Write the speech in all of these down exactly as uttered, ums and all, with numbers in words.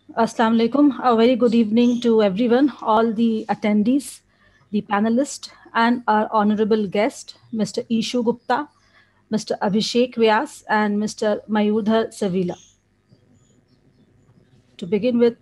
Assalamu alaikum. A very good evening to everyone, all the attendees, the panelists, and our honorable guest, Mister Ishu Gupta, Mister Abhishek Vyas, and Mister Mayurdhar Savila. To begin with,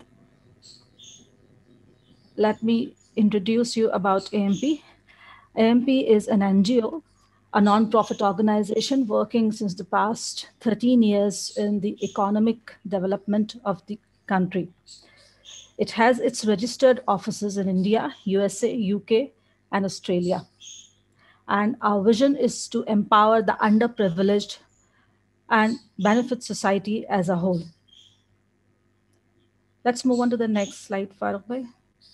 let me introduce you about A M P. A M P is an N G O, a non-profit organization working since the past thirteen years in the economic development of the country. It has its registered offices in India, U S A, U K, and Australia. And our vision is to empower the underprivileged and benefit society as a whole. Let's move on to the next slide, Farooq bhai.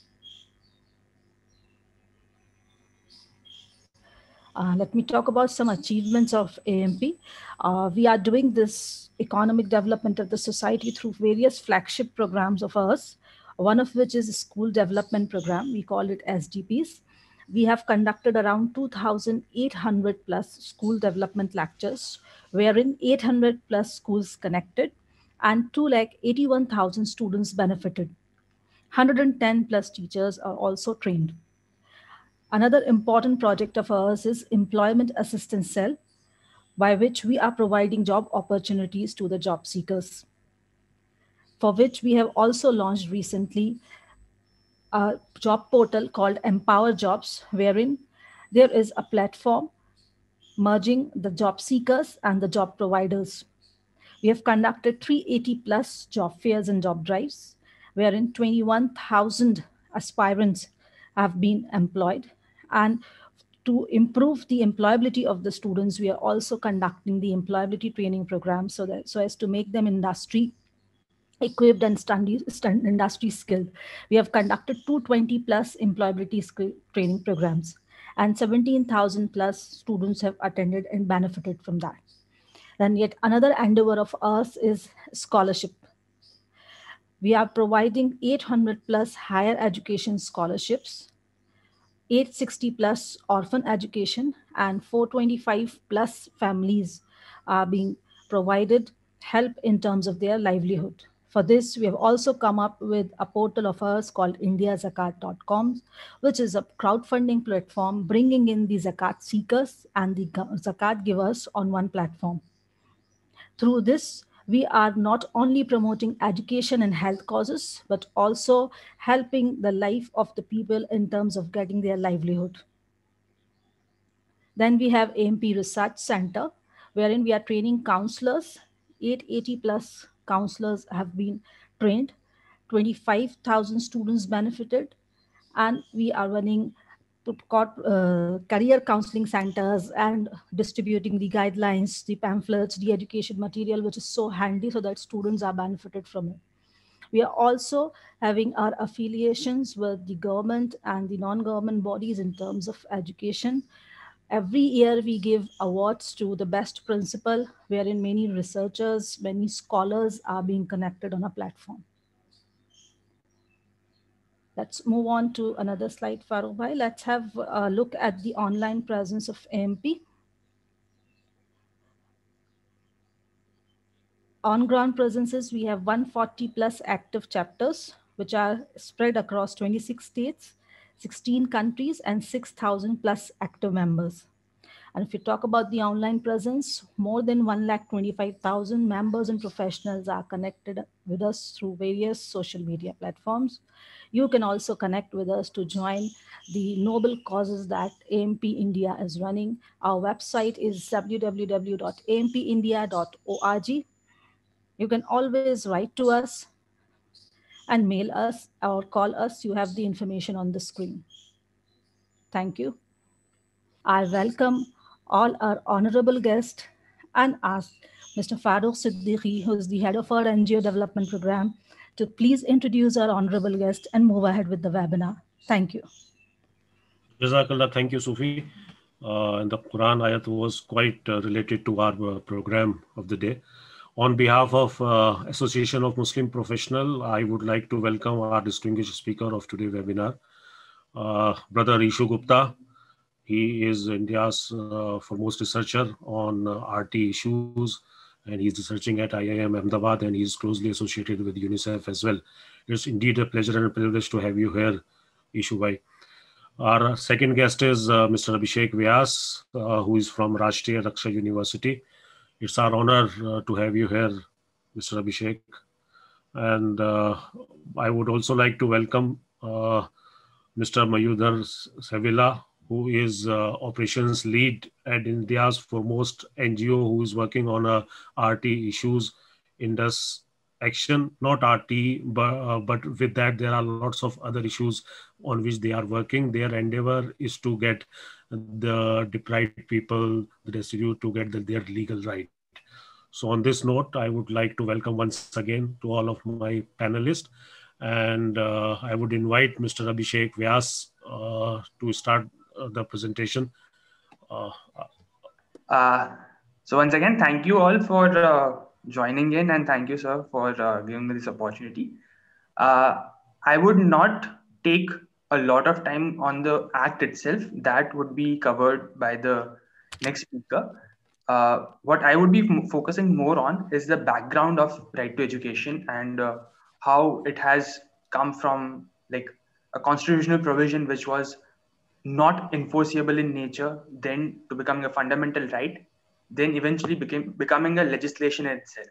Uh, let me talk about some achievements of A M P. Uh, we are doing this economic development of the society through various flagship programs of ours, one of which is a school development program. We call it S D Ps. We have conducted around two thousand eight hundred plus school development lectures, wherein eight hundred plus schools connected and two lakh eighty-one thousand students benefited. one hundred ten plus teachers are also trained. Another important project of ours is Employment Assistance Cell, by which we are providing job opportunities to the job seekers, for which we have also launched recently a job portal called Empower Jobs, wherein there is a platform merging the job seekers and the job providers. We have conducted three hundred eighty plus job fairs and job drives, wherein twenty-one thousand aspirants have been employed. And to improve the employability of the students, we are also conducting the employability training program so that so as to make them industry equipped and study, stand, industry skilled. We have conducted two hundred twenty plus employability skill training programs, and seventeen thousand plus students have attended and benefited from that. And yet another endeavor of us is scholarship. We are providing eight hundred plus higher education scholarships, eight hundred sixty plus orphan education, and four hundred twenty-five plus families are being provided help in terms of their livelihood. For this, we have also come up with a portal of ours called india zakat dot com, which is a crowdfunding platform bringing in the zakat seekers and the zakat givers on one platform. Through this, we are not only promoting education and health causes, but also helping the life of the people in terms of getting their livelihood. Then we have A M P Research Center, wherein we are training counselors. eight hundred eighty plus counselors have been trained, twenty-five thousand students benefited, and we are running uh, career counseling centers and distributing the guidelines, the pamphlets, the education material, which is so handy so that students are benefited from it. We are also having our affiliations with the government and the non-government bodies in terms of education. Every year we give awards to the best principal, wherein many researchers, many scholars are being connected on a platform. Let's move on to another slide, Farooq bhai. Let's have a look at the online presence of A M P. On-ground presences, we have one hundred forty plus active chapters, which are spread across twenty-six states, sixteen countries, and six thousand plus active members. And if you talk about the online presence, more than one lakh twenty-five thousand members and professionals are connected with us through various social media platforms. You can also connect with us to join the noble causes that A M P India is running. Our website is w w w dot a m p india dot org. You can always write to us and mail us or call us. You have the information on the screen. Thank you. I welcome all our honorable guests and ask Mister Farooq Siddiqui, who is the head of our N G O development program, to please introduce our honorable guest and move ahead with the webinar. Thank you. Jazakallah, thank you, Sufi. Uh, and the Quran ayat was quite uh, related to our uh, program of the day. On behalf of uh, Association of Muslim Professional, I would like to welcome our distinguished speaker of today's webinar, uh, Brother Ishu Gupta. He is India's uh, foremost researcher on uh, R T issues and he's researching at I I M Ahmedabad, and he's closely associated with UNICEF as well. It's indeed a pleasure and a privilege to have you here, Ishu bhai. Our second guest is uh, Mister Abhishek Vyas, uh, who is from Rashtriya Raksha University. It's our honor uh, to have you here, Mister Abhishek. And uh, I would also like to welcome uh, Mister Mayudhar Sevilla, who is uh, operations lead at India's foremost N G O, who is working on uh, R T issues, Indus Action, not R T, but, uh, but with that, there are lots of other issues on which they are working. Their endeavor is to get the deprived people, the destitute, to get the, their legal right. So on this note, I would like to welcome once again to all of my panelists. And uh, I would invite Mister Abhishek Vyas uh, to start uh, the presentation. Uh, uh, so once again, thank you all for uh, joining in, and thank you, sir, for uh, giving me this opportunity. Uh, I would not take a lot of time on the act itself. That would be covered by the next speaker. Uh, what I would be m- focusing more on is the background of right to education and uh, how it has come from like a constitutional provision which was not enforceable in nature, then to becoming a fundamental right, then eventually became becoming a legislation in itself.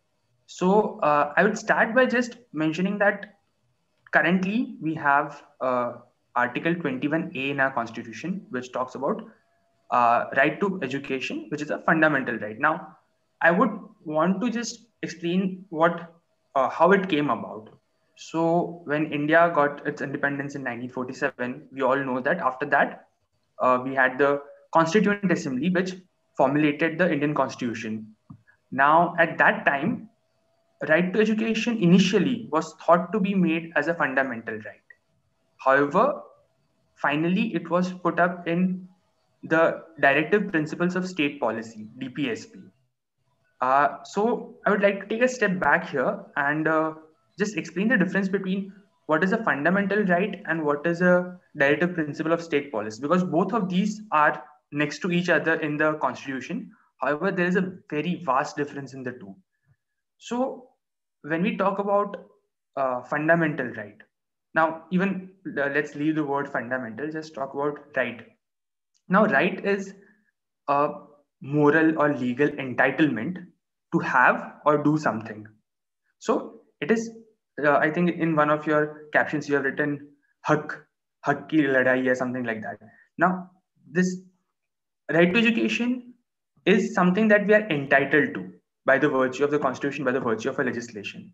So uh, I would start by just mentioning that currently we have uh, Article twenty-one A in our constitution, which talks about uh, right to education, which is a fundamental right. Now, I would want to just explain what uh, how it came about. So when India got its independence in nineteen forty-seven, we all know that after that, uh, we had the Constituent Assembly, which formulated the Indian Constitution. Now, at that time, right to education initially was thought to be made as a fundamental right. However, finally, it was put up in the Directive Principles of State Policy, D P S P. Uh, so I would like to take a step back here and uh, just explain the difference between what is a fundamental right and what is a directive principle of state policy, because both of these are next to each other in the Constitution. However, there is a very vast difference in the two. So when we talk about uh, fundamental right, now even uh, let's leave the word fundamental, just talk about right. Now, right is a moral or legal entitlement to have or do something. So it is, uh, I think in one of your captions, you have written hak, hak ki ladai or something like that. Now, this right to education is something that we are entitled to by the virtue of the Constitution, by the virtue of a legislation.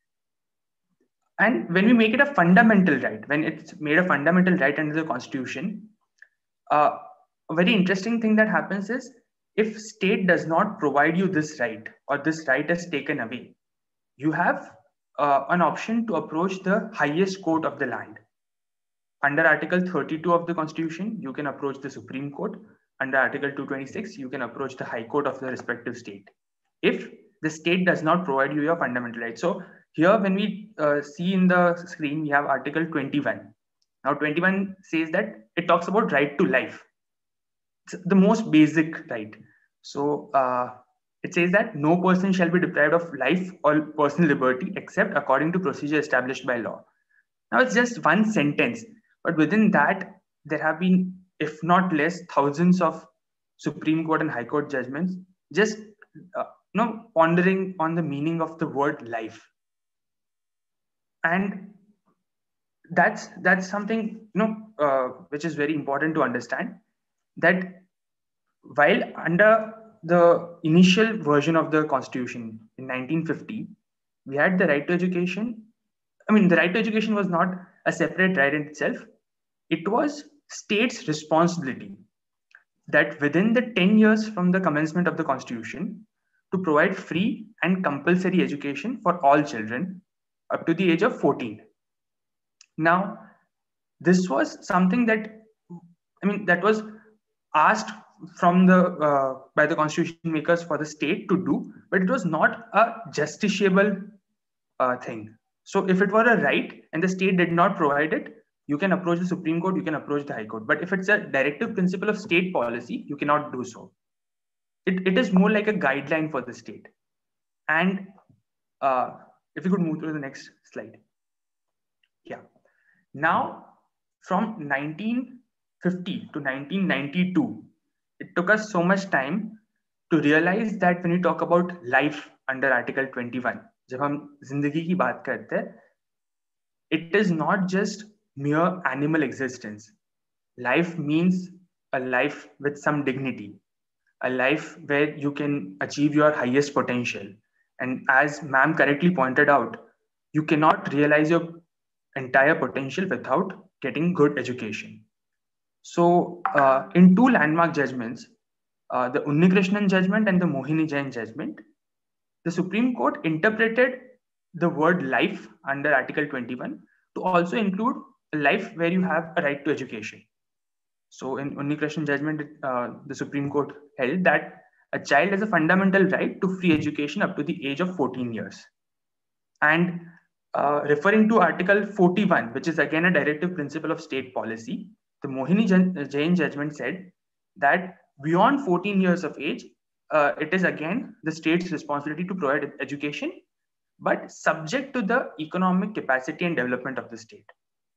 And when we make it a fundamental right, when it's made a fundamental right under the Constitution, uh, a very interesting thing that happens is if state does not provide you this right or this right is taken away, you have uh, an option to approach the highest court of the land. Under Article thirty-two of the Constitution, you can approach the Supreme Court. Under Article two twenty-six, you can approach the High Court of the respective state, if the state does not provide you your fundamental right. So here, when we uh, see in the screen, we have Article twenty-one. Now, twenty-one says that it talks about right to life. It's the most basic right. So uh, it says that no person shall be deprived of life or personal liberty except according to procedure established by law. Now, it's just one sentence, but within that, there have been, if not less, thousands of Supreme Court and High Court judgments just uh, you know, pondering on the meaning of the word life. And that's that's something you know uh, which is very important to understand, that while under the initial version of the Constitution in nineteen fifty, we had the right to education. I mean, the right to education was not a separate right in itself. It was state's responsibility that within the ten years from the commencement of the Constitution to provide free and compulsory education for all children up to the age of fourteen. Now, this was something that, I mean, that was asked from the uh, by the constitution makers for the state to do, but it was not a justiciable uh, thing. So if it were a right and the state did not provide it, you can approach the Supreme Court, you can approach the High Court. But if it's a directive principle of state policy, you cannot do so. It, it is more like a guideline for the state. And uh, if we could move to the next slide. Yeah. Now, from nineteen fifty to nineteen ninety-two, it took us so much time to realize that when we talk about life under Article twenty-one, जब हम जिंदगी की बात करते हैं, it is not just mere animal existence. Life means a life with some dignity, a life where you can achieve your highest potential. And as ma'am correctly pointed out, you cannot realize your entire potential without getting good education. So uh, in two landmark judgments, uh, the Unnikrishnan judgment and the Mohini Jain judgment, the Supreme Court interpreted the word life under Article twenty-one to also include a life where you have a right to education. So in Unnikrishnan judgment, uh, the Supreme Court held that a child has a fundamental right to free education up to the age of fourteen years. And uh, referring to Article forty-one, which is again a directive principle of state policy, the Mohini Jain judgment said that beyond fourteen years of age, uh, it is again the state's responsibility to provide education, but subject to the economic capacity and development of the state.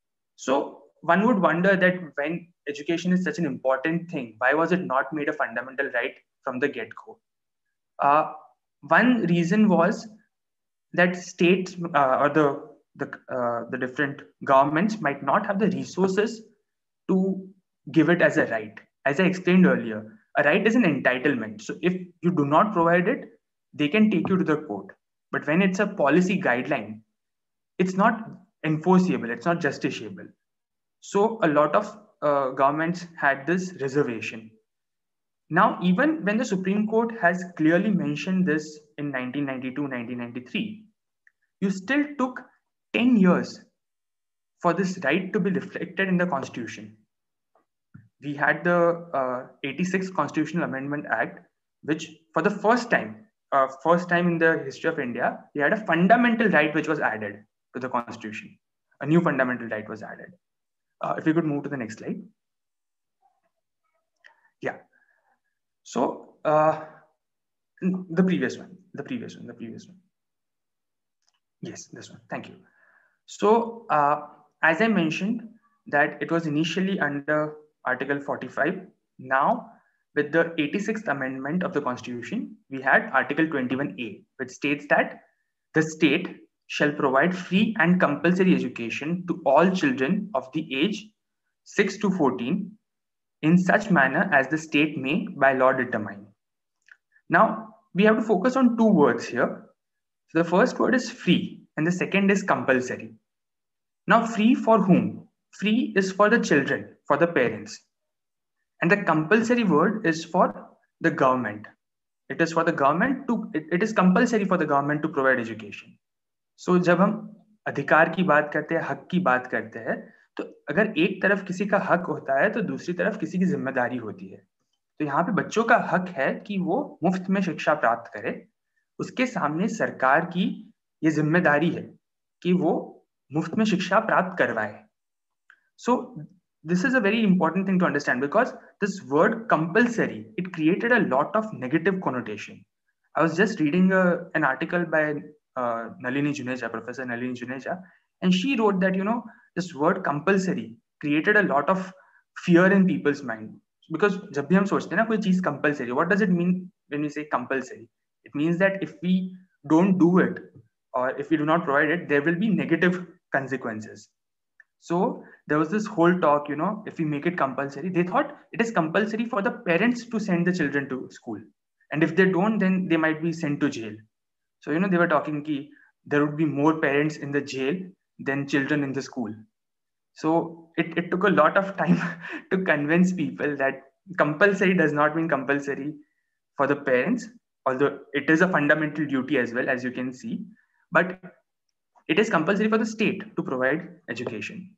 So one would wonder that when education is such an important thing, why was it not made a fundamental right from the get-go? Uh, one reason was that states uh, or the the, uh, the different governments might not have the resources to give it as a right. As I explained earlier, a right is an entitlement. So if you do not provide it, they can take you to the court. But when it's a policy guideline, it's not enforceable, it's not justiciable. So a lot of uh, governments had this reservation. Now, even when the Supreme Court has clearly mentioned this in nineteen ninety-two, nineteen ninety-three, you still took ten years for this right to be reflected in the Constitution. We had the uh, eighty-sixth Constitutional Amendment Act, which for the first time, uh, first time in the history of India, we had a fundamental right which was added to the Constitution. A new fundamental right was added. Uh, if we could move to the next slide. Yeah. So uh, the previous one, the previous one, the previous one. Yes, this one. Thank you. So uh, as I mentioned, that it was initially under Article forty-five. Now, with the eighty-sixth Amendment of the Constitution, we had Article twenty-one A, which states that the state shall provide free and compulsory education to all children of the age six to fourteen in such manner as the state may by law determine. Now, we have to focus on two words here. So the first word is free and the second is compulsory. Now, free for whom? Free is for the children, for the parents. And the compulsory word is for the government. It is for the government to, it, it is compulsory for the government to provide education. So जब हम अधिकार की बात करते हैं, हक की बात करते हैं, तो अगर एक तरफ किसी का हक होता है तो दूसरी तरफ किसी की जिम्मेदारी होती है. तो यहाँ पे बच्चों का हक है कि वो मुफ्त में शिक्षा प्राप्त करे. उसके सामने सरकार की ये जिम्मेदारी है कि वो मुफ्त में शिक्षा प्राप्त करवाए. So this is a very important thing to understand, because this word compulsory, it created a lot of negative connotation. I was just reading a, an article by uh, Nalini Juneja, Professor Nalini Juneja, and she wrote that, you know, this word compulsory created a lot of fear in people's mind. Because जब भी हम सोचते हैं ना कोई चीज compulsory, what does it mean when we say compulsory? It means that if we don't do it or if we do not provide it, there will be negative consequences. So there was this whole talk, you know, if we make it compulsory, they thought it is compulsory for the parents to send the children to school. And if they don't, then they might be sent to jail. So, you know, they were talking ki there would be more parents in the jail than children in the school. So it, it took a lot of time to convince people that compulsory does not mean compulsory for the parents, although it is a fundamental duty as well, as you can see. But it is compulsory for the state to provide education.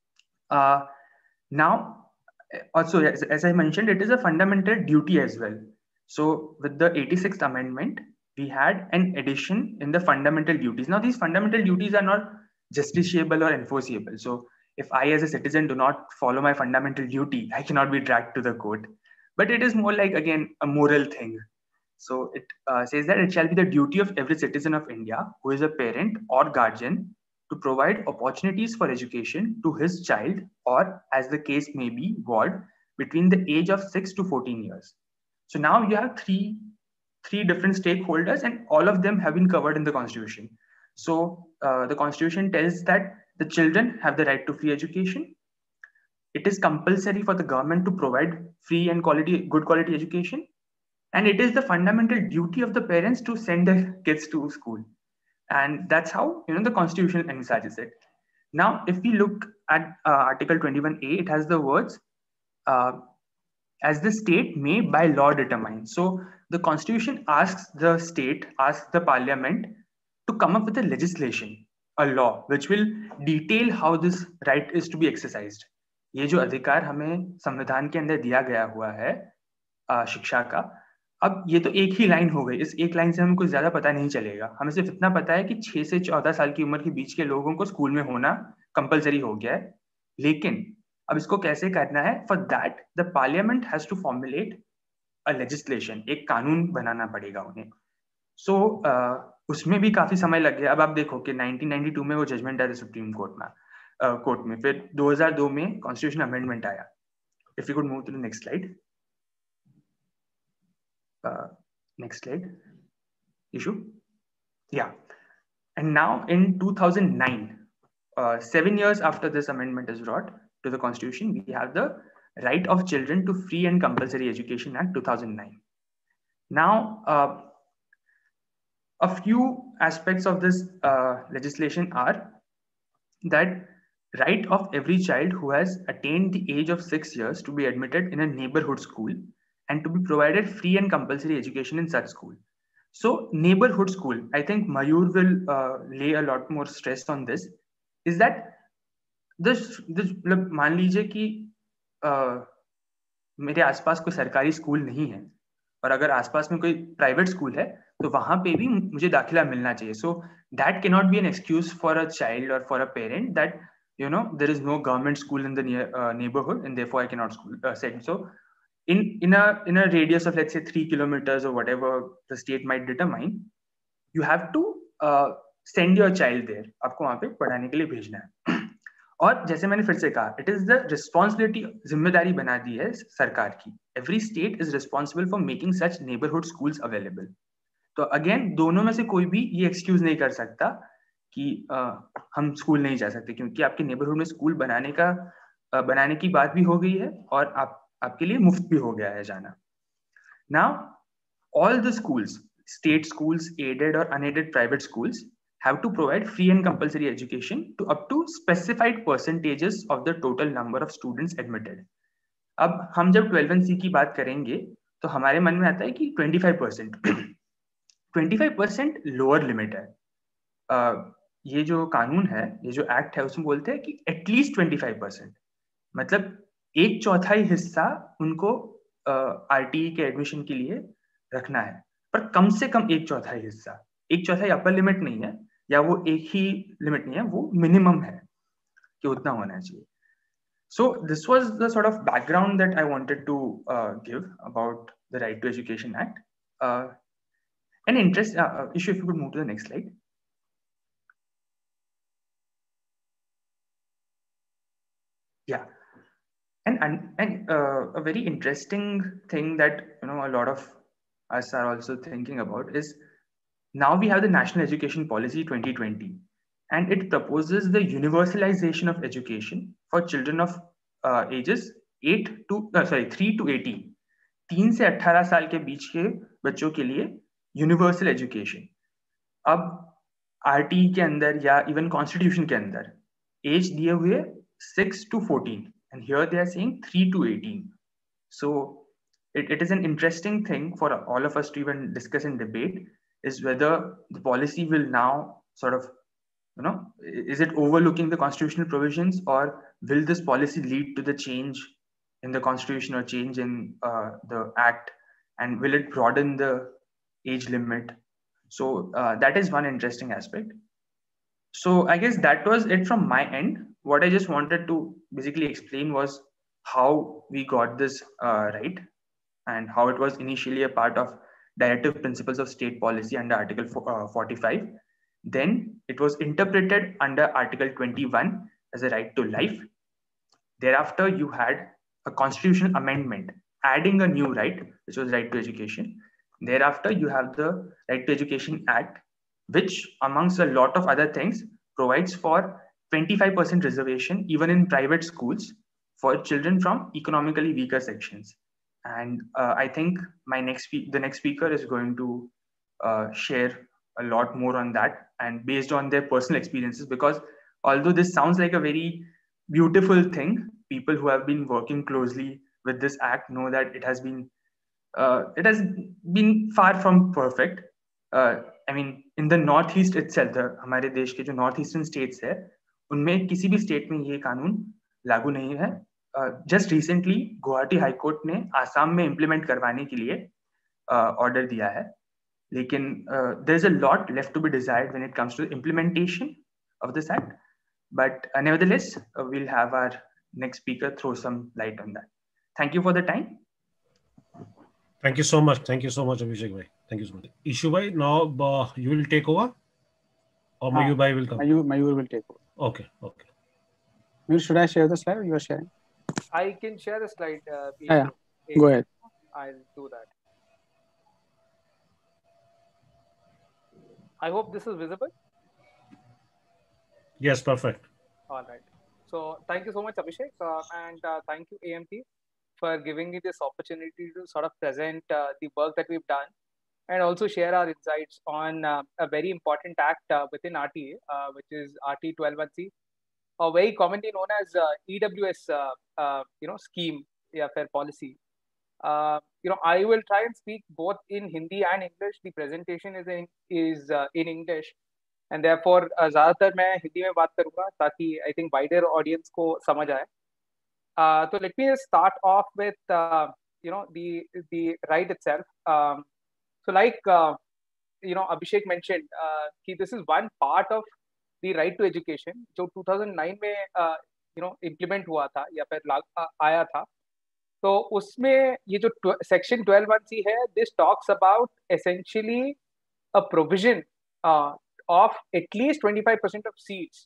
Uh, now, also, as, as I mentioned, it is a fundamental duty as well. So with the eighty-sixth Amendment, we had an addition in the fundamental duties. Now, these fundamental duties are not justiciable or enforceable. So if I as a citizen do not follow my fundamental duty, I cannot be dragged to the court. But it is more like, again, a moral thing. So it uh, says that it shall be the duty of every citizen of India who is a parent or guardian to provide opportunities for education to his child, or as the case may be, ward, between the age of six to fourteen years. So now you have three, three different stakeholders, and all of them have been covered in the Constitution. So uh, the Constitution tells that the children have the right to free education. It is compulsory for the government to provide free and quality, good quality education. And it is the fundamental duty of the parents to send their kids to school. And that's how, you know, the Constitution envisages it. Now, if we look at uh, Article twenty-one A, it has the words, uh, as the state may by law determine. So the Constitution asks the state, asks the parliament to come up with a legislation, a law, which will detail how this right is to be exercised. ये जो अधिकार हमें संविधान के अंदर दिया गया हुआ है शिक्षा का, अब ये तो एक ही लाइन हो गई. इस एक लाइन से हमें कुछ ज्यादा पता नहीं चलेगा. हमें सिर्फ इतना पता है कि छह से चौदह साल की उम्र के बीच के लोगों को स्कूल में होना कंपलसरी हो गया है. लेकिन अब इसको कैसे करना है? For that the Parliament has to formulate a legislation, एक कानून बनाना पड़ेगा उन्हें. सो so, uh, उसमें भी काफी समय लग गया. अब आप देखो कि नाइनटीन नाइंटी टू में वो जजमेंट आया सुप्रीम कोर्ट में, कोर्ट uh, में, फिर दो हज़ार दो में कॉन्स्टिट्यूशन अमेंडमेंट आया. If you could move to the next slide. Uh, next slide. Issue. Yeah. And now in two thousand nine, uh, seven years after this amendment is brought to the Constitution, we have the Right of Children to Free and Compulsory Education Act two thousand nine. Now, uh, a few aspects of this uh, legislation are that right of every child who has attained the age of six years to be admitted in a neighborhood school and to be provided free and compulsory education in such school. So neighborhood school, I think Mayur will uh, lay a lot more stress on this, is that this, this मान लीजिए कि uh, मेरे आसपास कोई सरकारी school नहीं है और अगर आसपास में कोई प्राइवेट स्कूल है तो वहां पे भी मुझे दाखिला मिलना चाहिए. So that cannot be an excuse for a child or for a parent that, you know, there is no government school in the near, uh, neighborhood and therefore I cannot school, uh, send. So In, in a in a radius of, let's say, three kilometers or whatever the state might determine, you have to uh, send your child there. आपको वहाँ पे पढ़ाने के लिए भेजना है. और जैसे मैंने फिर से कहा, it is the responsibility, जिम्मेदारी बना दी है सरकार की. Every state is responsible for making such neighborhood schools available. तो again, दोनों में से कोई भी ये excuse नहीं कर सकता कि uh, हम स्कूल नहीं जा सकते, क्योंकि आपके neighborhood में स्कूल बनाने का uh, बनाने की बात भी हो गई है और आप आपके लिए मुफ्त भी हो गया है जाना. Now, all the schools, state schools, aided or unaided private schools, have to provide free and compulsory education to up to specified percentages of the total number of students admitted. अब हम जब ट्वेल्व एन सी की बात करेंगे तो हमारे मन में आता है कि पच्चीस परसेंट पच्चीस परसेंट लोअर लिमिट है. uh, ये जो कानून है, ये जो एक्ट है, उसमें बोलते हैं कि एटलीस्ट पच्चीस परसेंट, मतलब एक चौथाई हिस्सा उनको आरटीई uh, के एडमिशन के लिए रखना है, पर कम से कम एक चौथाई हिस्सा. एक चौथाई अपर लिमिट नहीं है, या वो एक ही लिमिट नहीं है, वो मिनिमम है कि उतना होना चाहिए. So this was the sort of background that I wanted to give about the Right to Education Act. An interest issue, if you could move to the next slide. या And and, and uh, a very interesting thing that, you know, a lot of us are also thinking about is now we have the National Education Policy twenty twenty, and it proposes the universalization of education for children of uh, ages eight to uh, sorry three to eighteen. तीन से अठारह साल के बीच के बच्चों के लिए universal education. अब आरटीई के अंदर या इवन कॉन्स्टिट्यूशन के अंदर एज दिए हुए six to fourteen. And here they are saying three to eighteen. So it, it is an interesting thing for all of us to even discuss and debate, is whether the policy will now sort of, you know, is it overlooking the constitutional provisions, or will this policy lead to the change in the constitution or change in uh, the act, and will it broaden the age limit? So uh, that is one interesting aspect. So I guess that was it from my end. What I just wanted to basically explain was how we got this uh, right, and how it was initially a part of directive principles of state policy under Article forty-five. Then it was interpreted under Article twenty-one as a right to life. Thereafter, you had a constitutional amendment adding a new right, which was right to education. Thereafter, you have the Right to Education Act, which amongst a lot of other things provides for twenty-five percent reservation even in private schools for children from economically weaker sections. And uh, I think my next the next speaker is going to uh, share a lot more on that, and based on their personal experiences, because although this sounds like a very beautiful thing, people who have been working closely with this act know that it has been uh, it has been far from perfect. Uh, I mean, in the Northeast itself, the हमारे देश के जो Northeastern states है, उनमें किसी भी state में ये कानून लागू नहीं है. Just recently, Guwahati high court ने आसाम में implement करवाने के लिए order दिया है. लेकिन uh, there's a lot left to be desired when it comes to implementation of this act. But uh, nevertheless, uh, we'll have our next speaker throw some light on that. Thank you for the time. Thank you so much. Thank you so much, Abhishek bhai. Thank you so much. Ishu bhai, now uh, you will take over, or Mayur bhai will come? Mayur, Mayur will take over. Okay, okay. Mayur, should I share the slide or you are sharing? I can share the slide. Uh, yeah, yeah. Go ahead. I'll do that. I hope this is visible. Yes, perfect. All right. So thank you so much, Abhishek, uh, and uh, thank you, A M P, for giving me this opportunity to sort of present uh, the work that we've done and also share our insights on uh, a very important act uh, within R T A, uh, which is R T twelve one C, or very commonly known as uh, E W S, uh, uh, you know, scheme, yeah, fair policy. Uh, you know, I will try and speak both in Hindi and English. The presentation is in is uh, in English, and therefore ज़्यादातर मैं हिंदी में बात करूँगा ताकि I think wider audience को समझ आए. Uh, so let me just start off with uh, you know the the right itself. Um, so like uh, you know Abhishek mentioned, uh, कि this is one part of the right to education जो two thousand nine में uh, you know implement हुआ था या फिर लाग uh, आया था. तो उसमें ये जो section twelve one C है, this talks about essentially a provision uh, of at least twenty-five percent of seats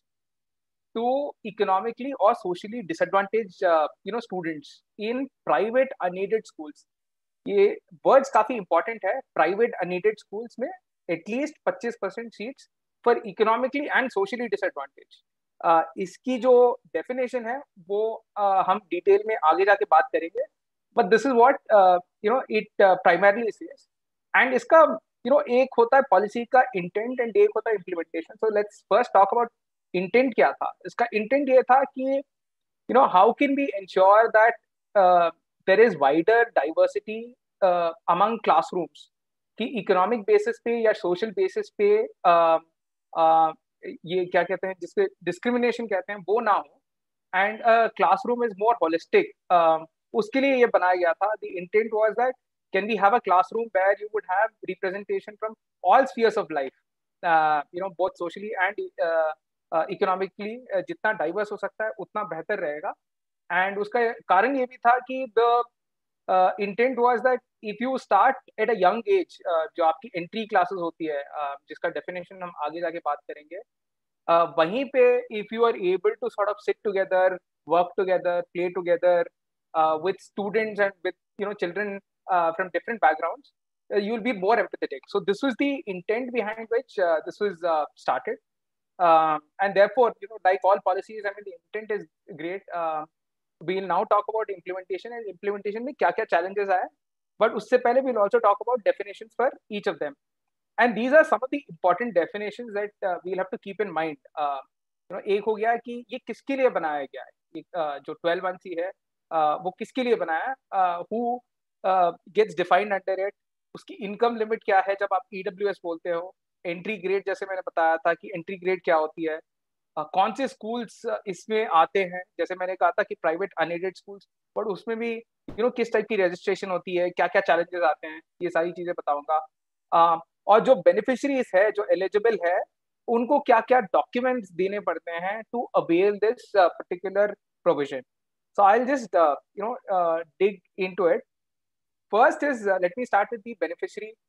to economically or socially disadvantaged uh, you know students in private unaided schools. ये words काफी important है. Private unaided schools में at least twenty-five percent seats for economically and socially disadvantaged. Uh, इसकी जो definition है वो uh, हम detail में आगे जाके बात करेंगे. But this is what uh, you know it uh, primarily says. And इसका you know एक होता है policy का intent and एक होता है implementation. So let's first talk about intent क्या था. इसका intent ये था कि you know how can we ensure that uh, there is wider diversity uh, among classrooms कि economic basis पे या social basis पे uh, uh, ये क्या कहते हैं जिसके discrimination कहते हैं वो ना हो, and uh, classroom is more holistic. uh, उसके लिए ये बनाया गया था. The intent was that can we have a classroom where you would have representation from all spheres of life, uh, you know both socially and uh, uh, economically. uh, जितना diverse हो सकता है उतना बेहतर रहेगा. And उसका कारण ये भी था कि the uh, intent was that if you start at a young age, uh, जो आपकी entry classes होती है, uh, जिसका definition हम आगे जाके बात करेंगे, uh, वहीं पे if you are able to sort of sit together, work together, play together uh, with students and with you know children uh, from different backgrounds, uh, you will be more empathetic. So this was the intent behind which uh, this was uh, started, um, and therefore you know like all policies, I mean the intent is great. Uh, we'll now talk about implementation and implementation में क्या क्या challenges आए, but उससे पहले we'll also talk about definitions for each of them. And these are some of the important definitions that uh, we'll have to keep in mind. Uh, you know एक हो गया कि ये किसके लिए बनाया गया है, uh, जो twelve one C है uh, वो किसके लिए बनाया है, uh, who uh, gets defined under it, उसकी income limit क्या है जब आप E W S बोलते हो, entry grade जैसे मैंने बताया था कि entry grade क्या होती है, Uh, कौन से स्कूल्स uh, इसमें आते हैं, जैसे मैंने कहा था कि प्राइवेट अनएडेड स्कूल्स, बट उसमें भी यू नो किस टाइप की रजिस्ट्रेशन होती है, क्या क्या चैलेंजेस आते हैं, ये सारी चीजें बताऊंगा. uh, और जो बेनिफिशरीज है जो एलिजिबल है उनको क्या क्या डॉक्यूमेंट्स देने पड़ते हैं to avail this particular provision. So I will just you know dig into it. First is let me start with the beneficiary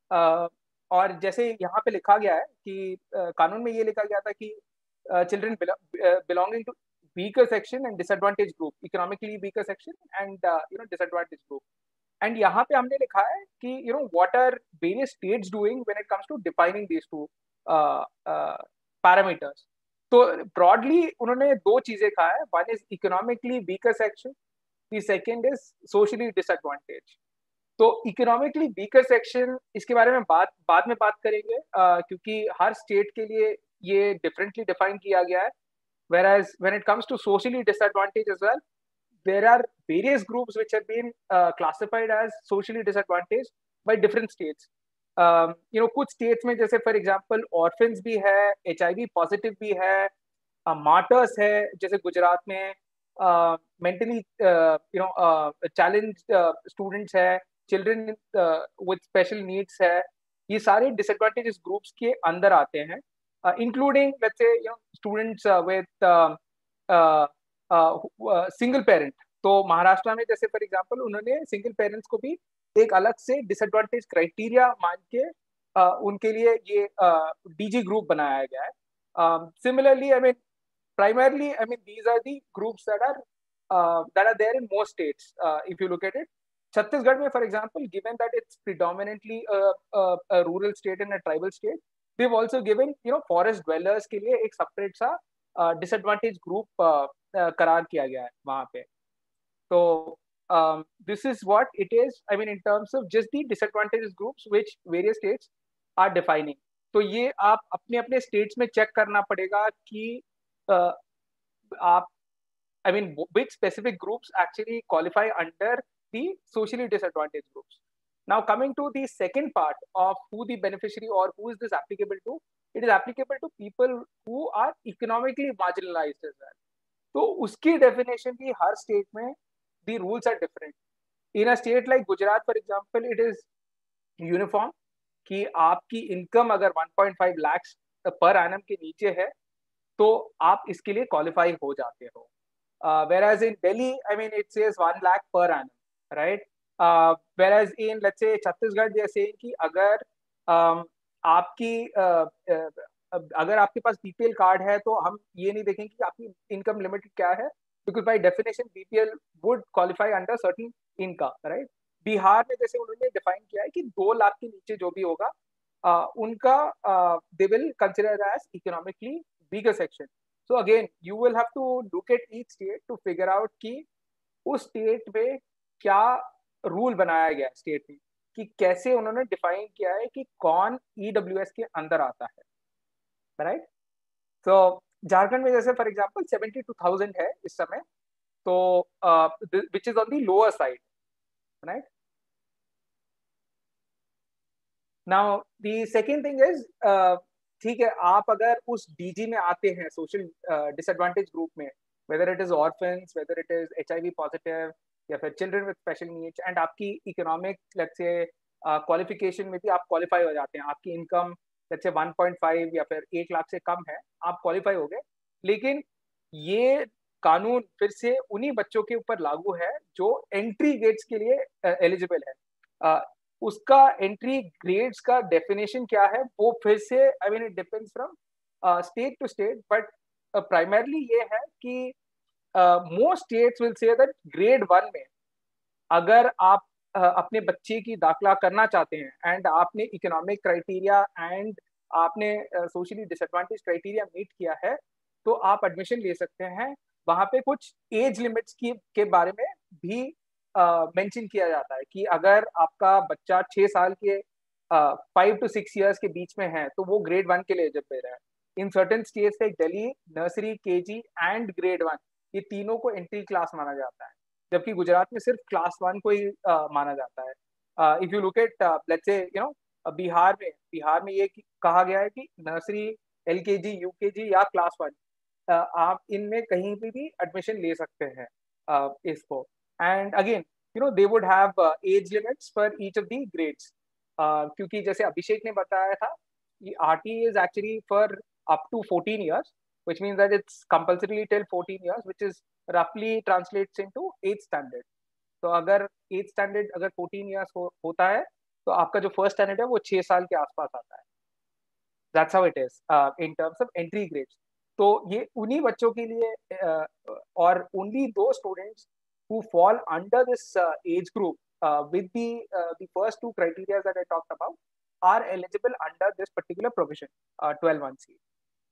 और जैसे यहाँ पे लिखा गया है कि कानून में ये लिखा गया था कि children belonging to weaker section and disadvantaged group, economically weaker section and uh, you know disadvantaged group. And यहाँ पे हमने लिखा है कि you know what are various states doing when it comes to defining these two uh, uh, parameters. तो broadly उन्होंने दो चीजें कहा है. One is economically weaker section, the second is socially disadvantaged. तो इकोनॉमिकली वीकर सेक्शन इसके बारे में बात बाद में बात करेंगे uh, क्योंकि हर स्टेट के लिए ये डिफरेंटली डिफाइन किया गया है. Whereas when it comes to socially disadvantaged as well, there are various groups which have been uh, classified as socially disadvantaged by different states. Um, you know, कुछ states में जैसे for example orphans भी है, H I V positive भी है, uh, martyrs है जैसे गुजरात में, uh, mentally uh, you know uh, challenged uh, students है, children uh, with special needs है, ये सारे disadvantaged groups के अंदर आते हैं. Uh, including let's say you know students uh, with uh, uh, uh, uh, single parent. तो महाराष्ट्र में जैसे फॉर एग्जांपल उन्होंने सिंगल पेरेंट्स को भी एक अलग से डिसएडवांटेज क्राइटेरिया मान के uh, उनके लिए ये डीजी ग्रुप बनाया गया है. Similarly I mean primarily I mean these are the groups that are that are there in most states. If you look at it, Chhattisgarh में for example given that it's predominantly a rural state and a tribal state, they've also given you know forest dwellers के लिए एक separate सा uh, disadvantaged group uh, uh, करार किया गया है वहाँ पे. तो um, this is what it is. I mean in terms of just the disadvantaged groups which various states are defining. तो ये आप अपने अपने states में check करना पड़ेगा कि uh, आप I mean which specific groups actually qualify under the socially disadvantaged groups. Now coming to the second part of who the beneficiary or who is this applicable to, it is applicable to people who are economically marginalized as well. तो उसकी definition भी हर state में the rules are different. In a state like Gujarat for example, it is uniform कि आपकी income अगर one point five lakhs per annum के नीचे है तो आप इसके लिए qualify हो जाते हो. Uh, whereas in Delhi, I mean it says one lakh per annum, right? Uh, whereas in let's say Chhattisgarh they are saying कि अगर um, आपकी uh, uh, अगर आपके पास बीपीएल कार्ड है तो हम ये नहीं देखेंगे कि आपकी इनकम लिमिट क्या है, because by definition BPL would qualify under certain income, right? Bihar में जैसे उन्होंने डिफाइन किया है कि दो लाख के नीचे जो भी होगा uh, उनका uh, they will consider as economically weaker section. So again you will have to look at each state to figure out कि उस स्टेट में क्या रूल बनाया गया स्टेट में, कि कैसे उन्होंने डिफाइन किया है कि कौन ईडब्ल्यूएस के अंदर आता है, राइट? तो झारखंड में जैसे for example seventy two thousand है इस समय, तो which is on the lower side, right? Now the second thing is, ठीक है, आप अगर उस डीजी में आते हैं सोशल डिसएडवांटेज ग्रुप में, whether it is orphans, whether it is HIV positive या फिर children with special needs, and आपकी इकोनॉमिक लेट्स से क्वालिफिकेशन में भी आप क्वालिफाई हो जाते हैं, आपकी इनकम लेट्स से वन पॉइंट फाइव या फिर एक लाख से कम है, आप क्वालिफाई हो गए. लेकिन ये कानून फिर से उन्हीं बच्चों के ऊपर लागू है जो एंट्री गेट्स के लिए एलिजिबल है. uh, उसका एंट्री ग्रेड्स का डेफिनेशन क्या है वो फिर से I mean it depends from state to state, but primarily ये है कि most states will say that grade one में अगर आप uh, अपने बच्चे की दाखिला करना चाहते हैं एंड आपने इकोनॉमिक क्राइटेरिया एंड आपने सोशली डिसएडवांटेज क्राइटेरिया मीट किया है तो आप एडमिशन ले सकते हैं. वहाँ पे कुछ एज लिमिट्स की के बारे में भी मेंशन uh, किया जाता है कि अगर आपका बच्चा छः साल के फाइव टू सिक्स इयर्स के बीच में है तो वो ग्रेड वन के लिए एलिजिबल है. In certain states like Delhi, nursery, KG and grade one, ये तीनों को एंट्री क्लास माना जाता है, जबकि गुजरात में सिर्फ क्लास वन को ही uh, माना जाता है. If you look at let's say you know Bihar में बिहार में ये कहा गया है कि नर्सरी, एलकेजी, यूकेजी या क्लास वन uh, आप इनमें कहीं भी भी एडमिशन ले सकते हैं uh, इसको. And again you know they would have age limits for each of the grades, क्योंकि जैसे अभिषेक ने बताया था कि RT is actually for up to fourteen years, which means that it's compulsory till fourteen years, which is roughly translates into eighth standard. तो अगर eighth standard अगर fourteen years हो, होता है तो आपका जो फर्स्ट स्टैंडर्ड है वो छह साल के आसपास आता है. That's how it is uh, in terms of entry grades. तो ये उन्हीं बच्चों के लिए uh, और only those students who fall under this uh, age group uh, with the uh, the first two criteria that I talked about are eligible under this particular provision, uh, twelve one C.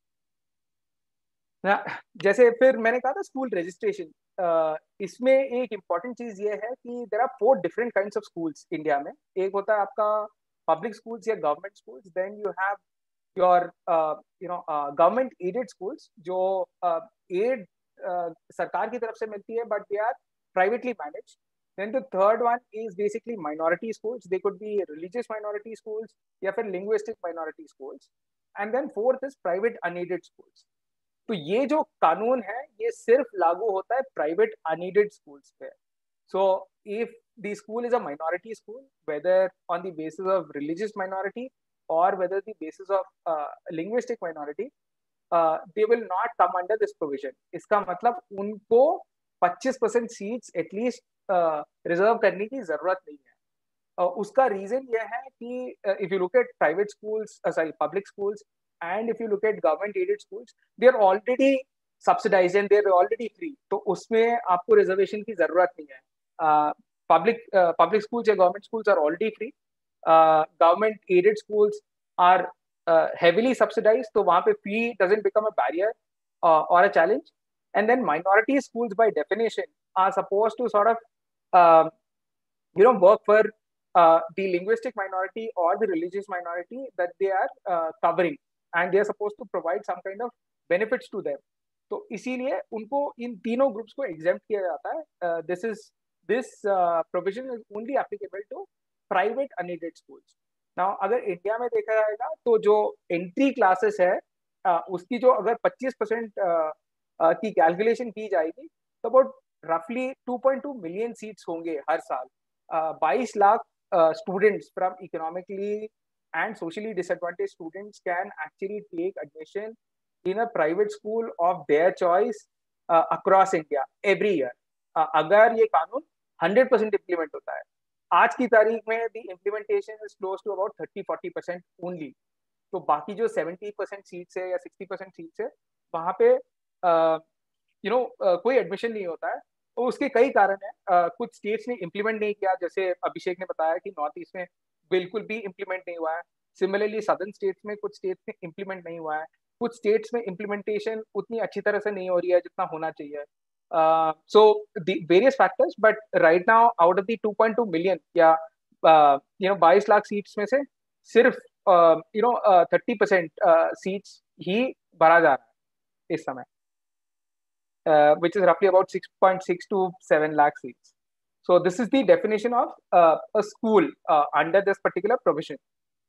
ना जैसे फिर मैंने कहा था school registration, इसमें एक important चीज ये है कि there are four different kinds of schools India में. एक होता है आपका पब्लिक स्कूल्स या government schools, then you have your you know government aided schools जो एड uh, uh, सरकार की तरफ से मिलती है but they are privately managed. Then the third one is basically minority schools. They could be religious minority schools या फिर linguistic minority schools. And then fourth is private unaided schools. तो ये जो कानून है ये सिर्फ लागू होता है प्राइवेट अनएडेड स्कूल्स पे. So if the school is a minority school, whether on the basis of religious minority और whether the basis of linguistic minority, they will not come under this provision. इसका मतलब उनको पच्चीस percent seats at least reserve करने की जरूरत नहीं है. uh, उसका रीजन ये है कि if you look at private schools, sorry public schools, and if you look at government aided schools, they are already subsidized and they are already free. तो उसमें आपको रिजर्वेशन की जरूरत नहीं है. पब्लिक पब्लिक स्कूल्स या government schools are already free. Government aided schools are heavily subsidized, तो वहाँ पे fee doesn't become a barrier और a challenge. And then minority schools by definition are supposed to sort of you know work for uh, the linguistic minority or the religious minority that they are uh, covering, and they are supposed to provide some kind of benefits to them. तो इसीलिए उनको इन तीनों groups को exempt किया जाता है. This is this provision is only applicable to private unaided schools. Now अगर India में देखा जाएगा तो जो एंट्री क्लासेस है uh, उसकी जो अगर पच्चीस परसेंट uh, uh, की कैलकुलेशन की जाएगी तो अबाउट रफली two point two million seats होंगे हर साल. बाईस lakh students from economically and socially disadvantaged students can actually take admission in a private school of their choice uh, across India every year. uh, अगर ये कानून हंड्रेड परसेंट इम्प्लीमेंट होता है, आज की तारीख में the implementation is close to about thirty forty percent only. तो बाकी जो सेवेंटी परसेंट सीट्स है या सिक्सटी परसेंट सीट्स है वहाँ पे यू नो कोई एडमिशन नहीं होता है. तो उसके कई कारण है. uh, कुछ स्टेट्स ने इम्प्लीमेंट नहीं किया, जैसे अभिषेक ने बताया कि नॉर्थ ईस्ट में बिल्कुल भी इम्प्लीमेंट नहीं हुआ है. सिमिलरली सदर्न स्टेट्स में कुछ स्टेट्स में इम्प्लीमेंट नहीं हुआ है. कुछ स्टेट्स में इम्प्लीमेंटेशन उतनी अच्छी तरह से नहीं हो रही है जितना होना चाहिए. So various factors, but right now out of the two point two million या यू नो बाईस लाख सीट्स में से सिर्फ you know thirty percent seats ही भरा जा रहा है इस समय, विच इज रफली about six point six to seven lakh seats. So this is the definition of uh, a school uh, under this particular provision.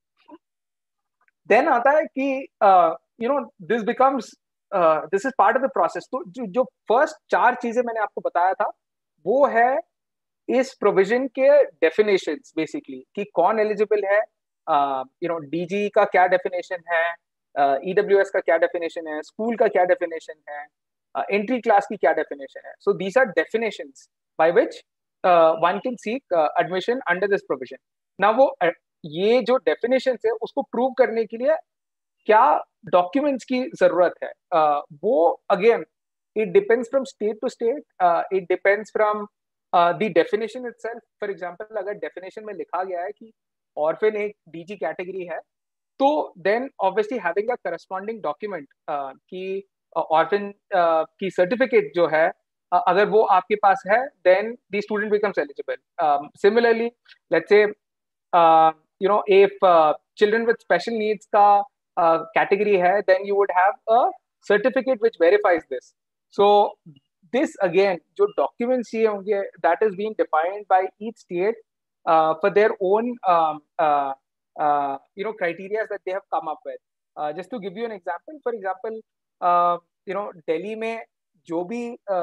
Then आता है कि uh, you know this becomes uh, this is part of the process. तो जो जो first चार चीजें मैंने आपको बताया था वो है इस provision के definitions basically, कि कौन eligible है, uh, you know D G का क्या definition है, uh, E W S का क्या definition है, school का क्या definition है, uh, entry class की क्या definition है. So these are definitions by which Uh, one can seek uh, admission under this provision. Now वो uh, ये जो definitions है उसको prove करने के लिए क्या documents की जरूरत है, uh, वो again it depends from state to state. uh, it depends from uh, the definition itself. For example, अगर definition में लिखा गया है कि orphan एक D G category है, तो then obviously having a corresponding document uh, कि uh, orphan uh, की certificate जो है Uh, अगर वो आपके पास है, then the student becomes eligible. Um, similarly, let's say, uh, you know, if uh, children with special needs का uh, category है, then you would have a certificate which verifies this. So this again, जो documents ये होंगे, that is being defined by each state uh, for their own, um, uh, uh, you know, criteria that they have come up with. Uh, just to give you an example, for example, uh, you know, Delhi में जो भी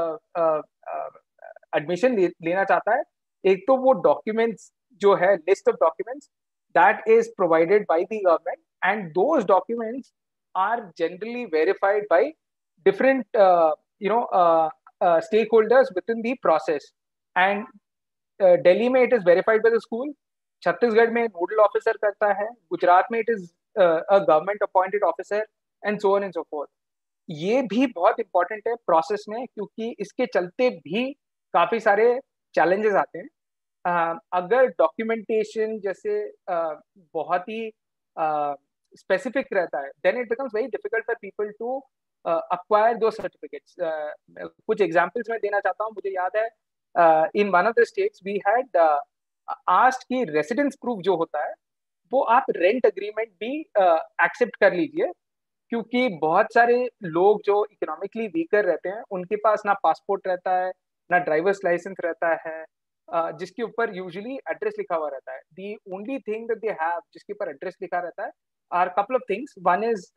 admission uh, uh, ले, लेना चाहता है, एक तो वो डॉक्यूमेंट्स जो है list of documents that is provided by the government, and those documents are generally verified by different you know stakeholders within the process. And Delhi में it is verified by the school, Chhattisgarh में nodal officer करता है, गुजरात में it is a government appointed officer and so on and so forth. ये भी बहुत important है process में, क्योंकि इसके चलते भी काफी सारे चैलेंजेस आते हैं। uh, अगर डॉक्यूमेंटेशन जैसे uh, बहुत ही स्पेसिफिक uh, रहता है, then it becomes very difficult for people to acquire दो सर्टिफिकेट्स। कुछ एग्जांपल्स मैं देना चाहता हूँ। मुझे याद है in one of the states we had asked कि रेसिडेंस प्रूफ जो होता है वो आप रेंट अग्रीमेंट भी एक्सेप्ट uh, कर लीजिए, क्योंकि बहुत सारे लोग जो इकोनॉमिकली वीकर रहते हैं उनके पास ना पासपोर्ट रहता है, ना ड्राइवर्स लाइसेंस रहता है, uh, जिसके ऊपर यूजुअली एड्रेस लिखा हुआ रहता है। The only thing that they have जिसके ऊपर एड्रेस लिखा रहता है are couple of things. One is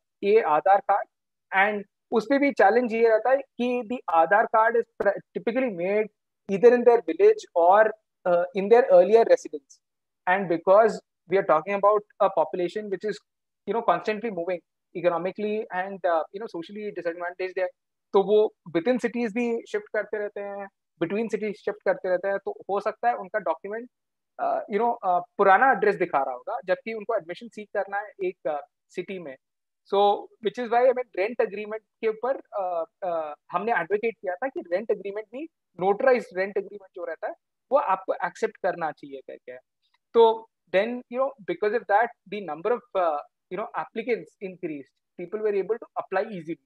a Aadhaar card, and उसमें भी चैलेंज ये रहता है कि the Aadhaar card is typically made either in their village or uh, in their earlier residence, and because we are talking about a population which is you know constantly moving economically and uh, you know socially disadvantaged है, तो वो within cities भी shift करते रहते हैं, between cities shift करते रहते हैं, तो हो सकता है उनका डॉक्यूमेंट यू नो पुराना एड्रेस दिखा रहा होगा जबकि उनको एडमिशन सीख करना है एक सिटी uh, में। So which is why I mean rent agreement के ऊपर uh, uh, हमने एडवोकेट किया था कि रेंट अग्रीमेंट भी नोटराइज रेंट अग्रीमेंट जो रहता है वो आपको एक्सेप्ट करना चाहिए करके। तो then you know because of that the number of you know applicants increased, people were able to apply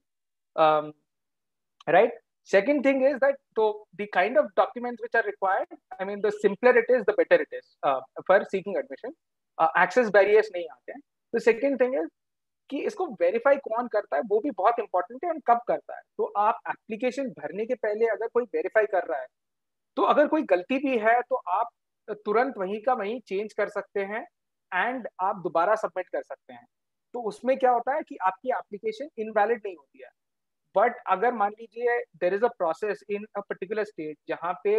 easily, right. Second thing is that so the kind of documents which are required, I mean the simpler it is the better it is uh, for seeking admission. uh, access barriers नहीं आते हैं। The second thing is कि इसको verify कौन करता है वो भी बहुत इंपॉर्टेंट है, और कब करता है। तो आप एप्लीकेशन भरने के पहले अगर कोई वेरीफाई कर रहा है तो अगर कोई गलती भी है तो आप तुरंत वहीं का वहीं चेंज कर सकते हैं एंड आप दोबारा सबमिट कर सकते हैं। तो उसमें क्या होता है कि आपकी एप्लीकेशन इनवैलिड नहीं होती है। बट अगर मान लीजिए there is a process in a particular state जहाँ पे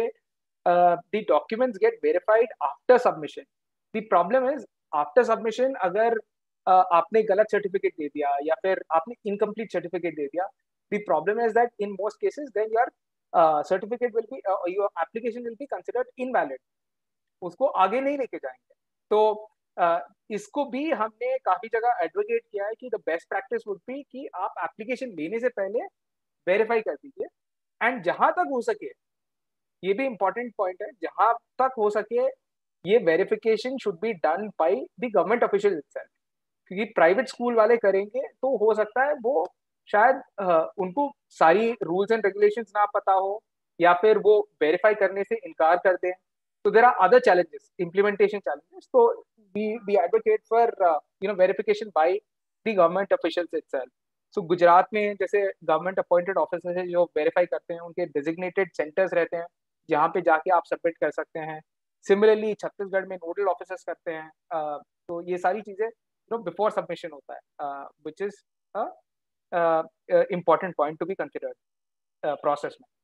the documents get verified after submission, the problem is after submission अगर Uh, आपने गलत सर्टिफिकेट दे दिया या फिर आपने इनकम्प्लीट सर्टिफिकेट दे दिया, the problem is that in most cases then your certificate will be your application will be considered invalid, उसको आगे नहीं लेके जाएंगे। तो uh, इसको भी हमने काफी जगह एडवोकेट किया है कि the best practice would be कि आप एप्लीकेशन लेने से पहले वेरीफाई कर दीजिए, एंड जहां तक हो सके, ये भी इंपॉर्टेंट पॉइंट है, जहां तक हो सके ये verification should be done by the government official itself. क्योंकि प्राइवेट स्कूल वाले करेंगे तो हो सकता है वो शायद आ, उनको सारी रूल्स एंड रेगुलेशंस ना पता हो या फिर वो वेरीफाई करने से इनकार कर दें। तो there are other challenges, implementation challenges. तो we we advocate for you know verification by the government officials itself. So Gujarat में जैसे गवर्नमेंट अपॉइंटेड ऑफिसर्स है जो वेरीफाई करते हैं, उनके डेजिग्नेटेड सेंटर्स रहते हैं जहाँ पे जाके आप सबमिट कर सकते हैं। सिमिलरली छत्तीसगढ़ में नोडल ऑफिसर्स करते हैं। uh, तो ये सारी चीजें you know before submission होता है, uh, which is a uh, uh, important point to be considered uh, process में।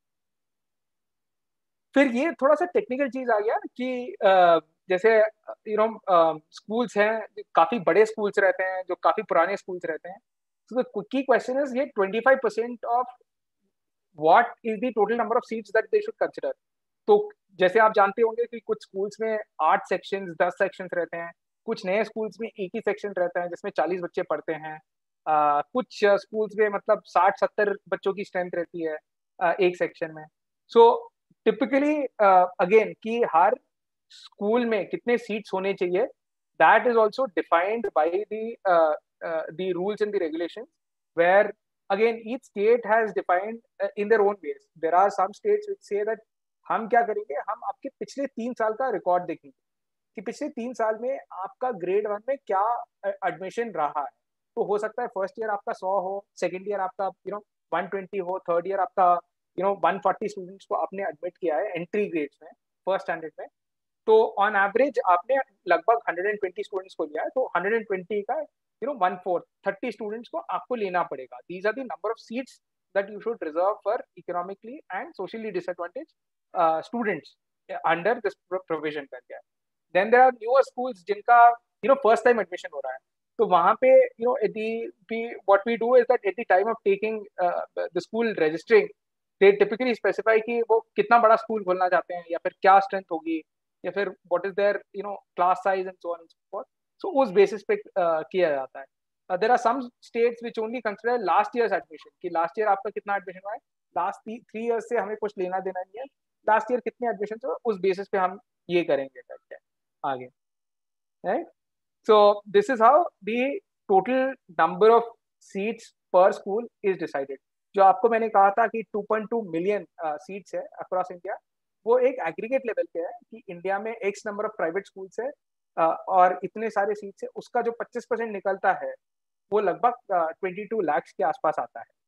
फिर ये थोड़ा सा टेक्निकल चीज आ गया कि uh, जैसे यू नो स्कूल्स हैं, काफी बड़े स्कूल्स रहते हैं जो काफी पुराने स्कूल्स रहते हैं। तो द की क्वेश्चन इज ये twenty five percent of what is the total number of seats that they should consider. तो जैसे आप जानते होंगे कि कुछ स्कूल्स में आठ सेक्शंस दस सेक्शंस रहते हैं, कुछ नए स्कूल्स में एक ही सेक्शन रहता है जिसमें चालीस बच्चे पढ़ते हैं, uh, कुछ स्कूल्स में मतलब साठ सत्तर बच्चों की स्ट्रेंथ रहती है uh, एक सेक्शन में। सो टिपिकली अगेन कि हर स्कूल में कितने सीट्स होने चाहिए, that is also defined by the rules and the regulations, where again each state has defined in their own ways. There are some states which say that हम क्या करेंगे, हम आपके पिछले तीन साल का रिकॉर्ड देखेंगे कि पिछले तीन साल में आपका ग्रेड वन में क्या एडमिशन रहा है। तो हो सकता है फर्स्ट ईयर आपका सौ हो, सेकंड ईयर आपका यू नो वन ट्वेंटी हो, थर्ड ईयर आपका you know one forty students को आपने एडमिट किया है एंट्री ग्रेड्स में फर्स्ट स्टैंडर्ड में। तो ऑन एवरेज आपने लगभग हंड्रेड ट्वेंटी स्टूडेंट्स को लिया है, तो हंड्रेड ट्वेंटी का you know one fourth thirty students को आपको लेना पड़ेगा। These are the number of seats that you should reserve for economically and socially disadvantage students under this provision करके। Then there are newer schools जिनका you know first time admission हो रहा है, तो वहाँ पे you know the what we do is that at the time of taking the school registering they typically specify कि वो कितना बड़ा स्कूल खोलना चाहते हैं या फिर क्या स्ट्रेंथ होगी, या फिर what is there you know class size and so on and so forth. So उस बेसिस पे uh, किया जाता है. There are some states which only consider last years admission, कि लास्ट ईयर आपका कितना एडमिशन हुआ है, लास्ट थ्री ईयर्स से हमें कुछ लेना देना नहीं है, लास्ट ईयर कितने एडमिशन हुए उस बेसिस पे हम ये करेंगे करके आगे, right. So this is how the total number of seats per school is decided. जो आपको मैंने कहा था कि two point two million seats है अक्रॉस इंडिया, वो एक एग्रीगेट लेवल पे है कि इंडिया में X number of private schools है uh, और इतने सारे सीट्स है, उसका जो पच्चीस परसेंट निकलता है वो लगभग ट्वेंटी टू लाख के आसपास आता है.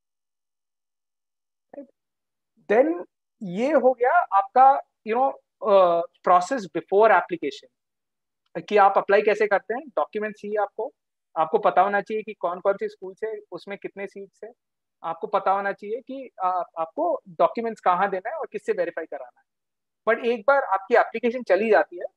Then right? ये हो गया आपका you know process before application, कि आप अप्लाई कैसे करते हैं. डॉक्यूमेंट चाहिए आपको, आपको पता होना चाहिए कि कौन कौन सी स्कूल है, उसमें कितने सीट्स है, आपको पता होना चाहिए कि आ, आपको डॉक्यूमेंट्स कहाँ देना है और किससे वेरीफाई कराना है. बट एक बार आपकी एप्लीकेशन चली जाती है,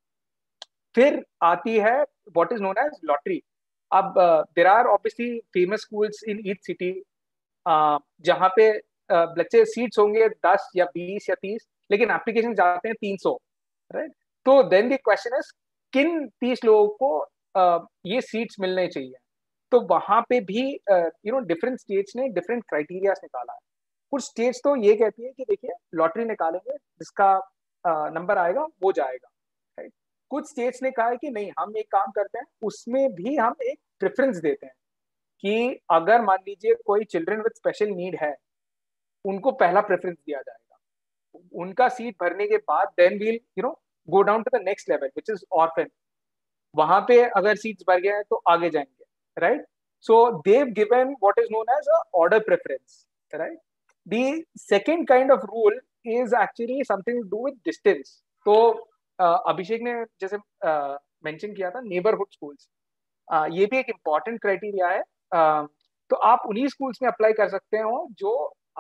फिर आती है what is known as lottery. अब there are obviously famous schools in each city जहाँ पे बच्चे सीट्स होंगे दस या बीस या तीस, लेकिन एप्लीकेशन जाते हैं तीन सौ, राइट. तो देन द क्वेश्चन इज किन तीस लोगों को uh, ये सीट्स मिलने चाहिए. तो वहां पे भी यू नो डिफरेंट स्टेट्स ने डिफरेंट क्राइटेरियाज निकाला है. कुछ स्टेट्स तो ये कहती है कि देखिए लॉटरी निकालेंगे, जिसका नंबर uh, आएगा वो जाएगा, राइट. कुछ स्टेट्स ने कहा है कि नहीं, हम एक काम करते हैं, उसमें भी हम एक प्रेफरेंस देते हैं कि अगर मान लीजिए कोई चिल्ड्रन विद स्पेशल नीड है, उनको पहला प्रेफरेंस दिया जाएगा. उनका सीट भरने के बाद then we'll you know go down to the next level which is orphan. वहां पे अगर सीट्स भर गए हैं तो आगे जाएंगे, right. So they've given what is known as a order preference, right. The second kind of rule is actually something to do with distance. तो अभिषेक ने जैसे मेंशन uh, किया था नेबरहुड स्कूल्स, uh, ये भी एक इम्पॉर्टेंट क्राइटेरिया है. uh, तो आप उन्हीं स्कूल्स में अप्लाई कर सकते हो जो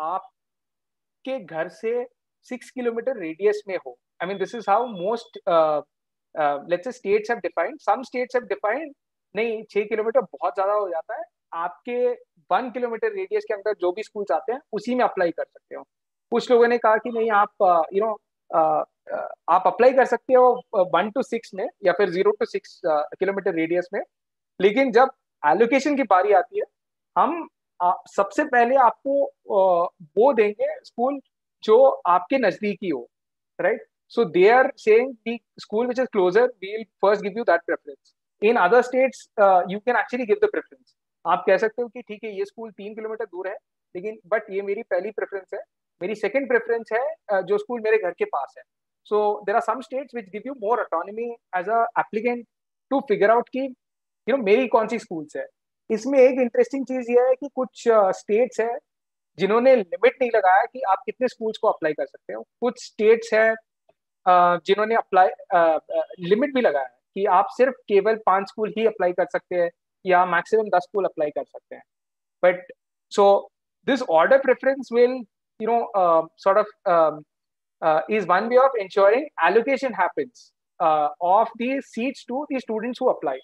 आपके घर से सिक्स किलोमीटर रेडियस में हो. I mean this is how most let's say states have defined. Some states have defined नहीं, छह किलोमीटर बहुत ज्यादा हो जाता है, आपके वन किलोमीटर रेडियस के अंदर जो भी स्कूल्स आते हैं उसी में अप्लाई कर सकते हो. कुछ लोगों ने कहा कि नहीं, आप यू नो आप अप्लाई कर सकते हो वन टू सिक्स में या फिर zero to six kilometre radius में, लेकिन जब एलोकेशन की बारी आती है हम आ, सबसे पहले आपको आ, वो देंगे स्कूल जो आपके नजदीकी हो, right. So they are saying the school which is closer we will first give you that preference. In other states you can actually give the preference. आप कह सकते हो कि ठीक है ये स्कूल तीन किलोमीटर दूर है, लेकिन बट ये मेरी पहली प्रेफरेंस है, मेरी सेकंड प्रेफरेंस है uh, जो स्कूल मेरे घर के पास है. So there are some states which give you more autonomy as a applicant to figure out कि यू नो मेरी कौन सी स्कूल्स है. इसमें एक इंटरेस्टिंग चीज ये है कि कुछ स्टेट्स uh, है जिन्होंने लिमिट नहीं लगाया कि आप कितने स्कूल्स को अप्लाई कर सकते हो. कुछ स्टेट्स है uh, जिन्होंने अप्लाई लिमिट भी लगाया है कि आप सिर्फ केवल पांच स्कूल ही अप्लाई कर सकते हैं या मैक्सिमम दस स्कूल अप्लाई कर सकते हैं. But so this order preference will you know sort of is one way of ensuring allocation happens uh, of the seats to the students who apply.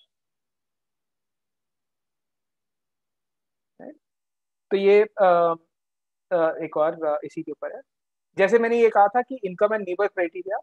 Right? तो ये uh, uh, एक और uh, इसी के ऊपर है. जैसे मैंने ये कहा था कि income and neighbour criteria,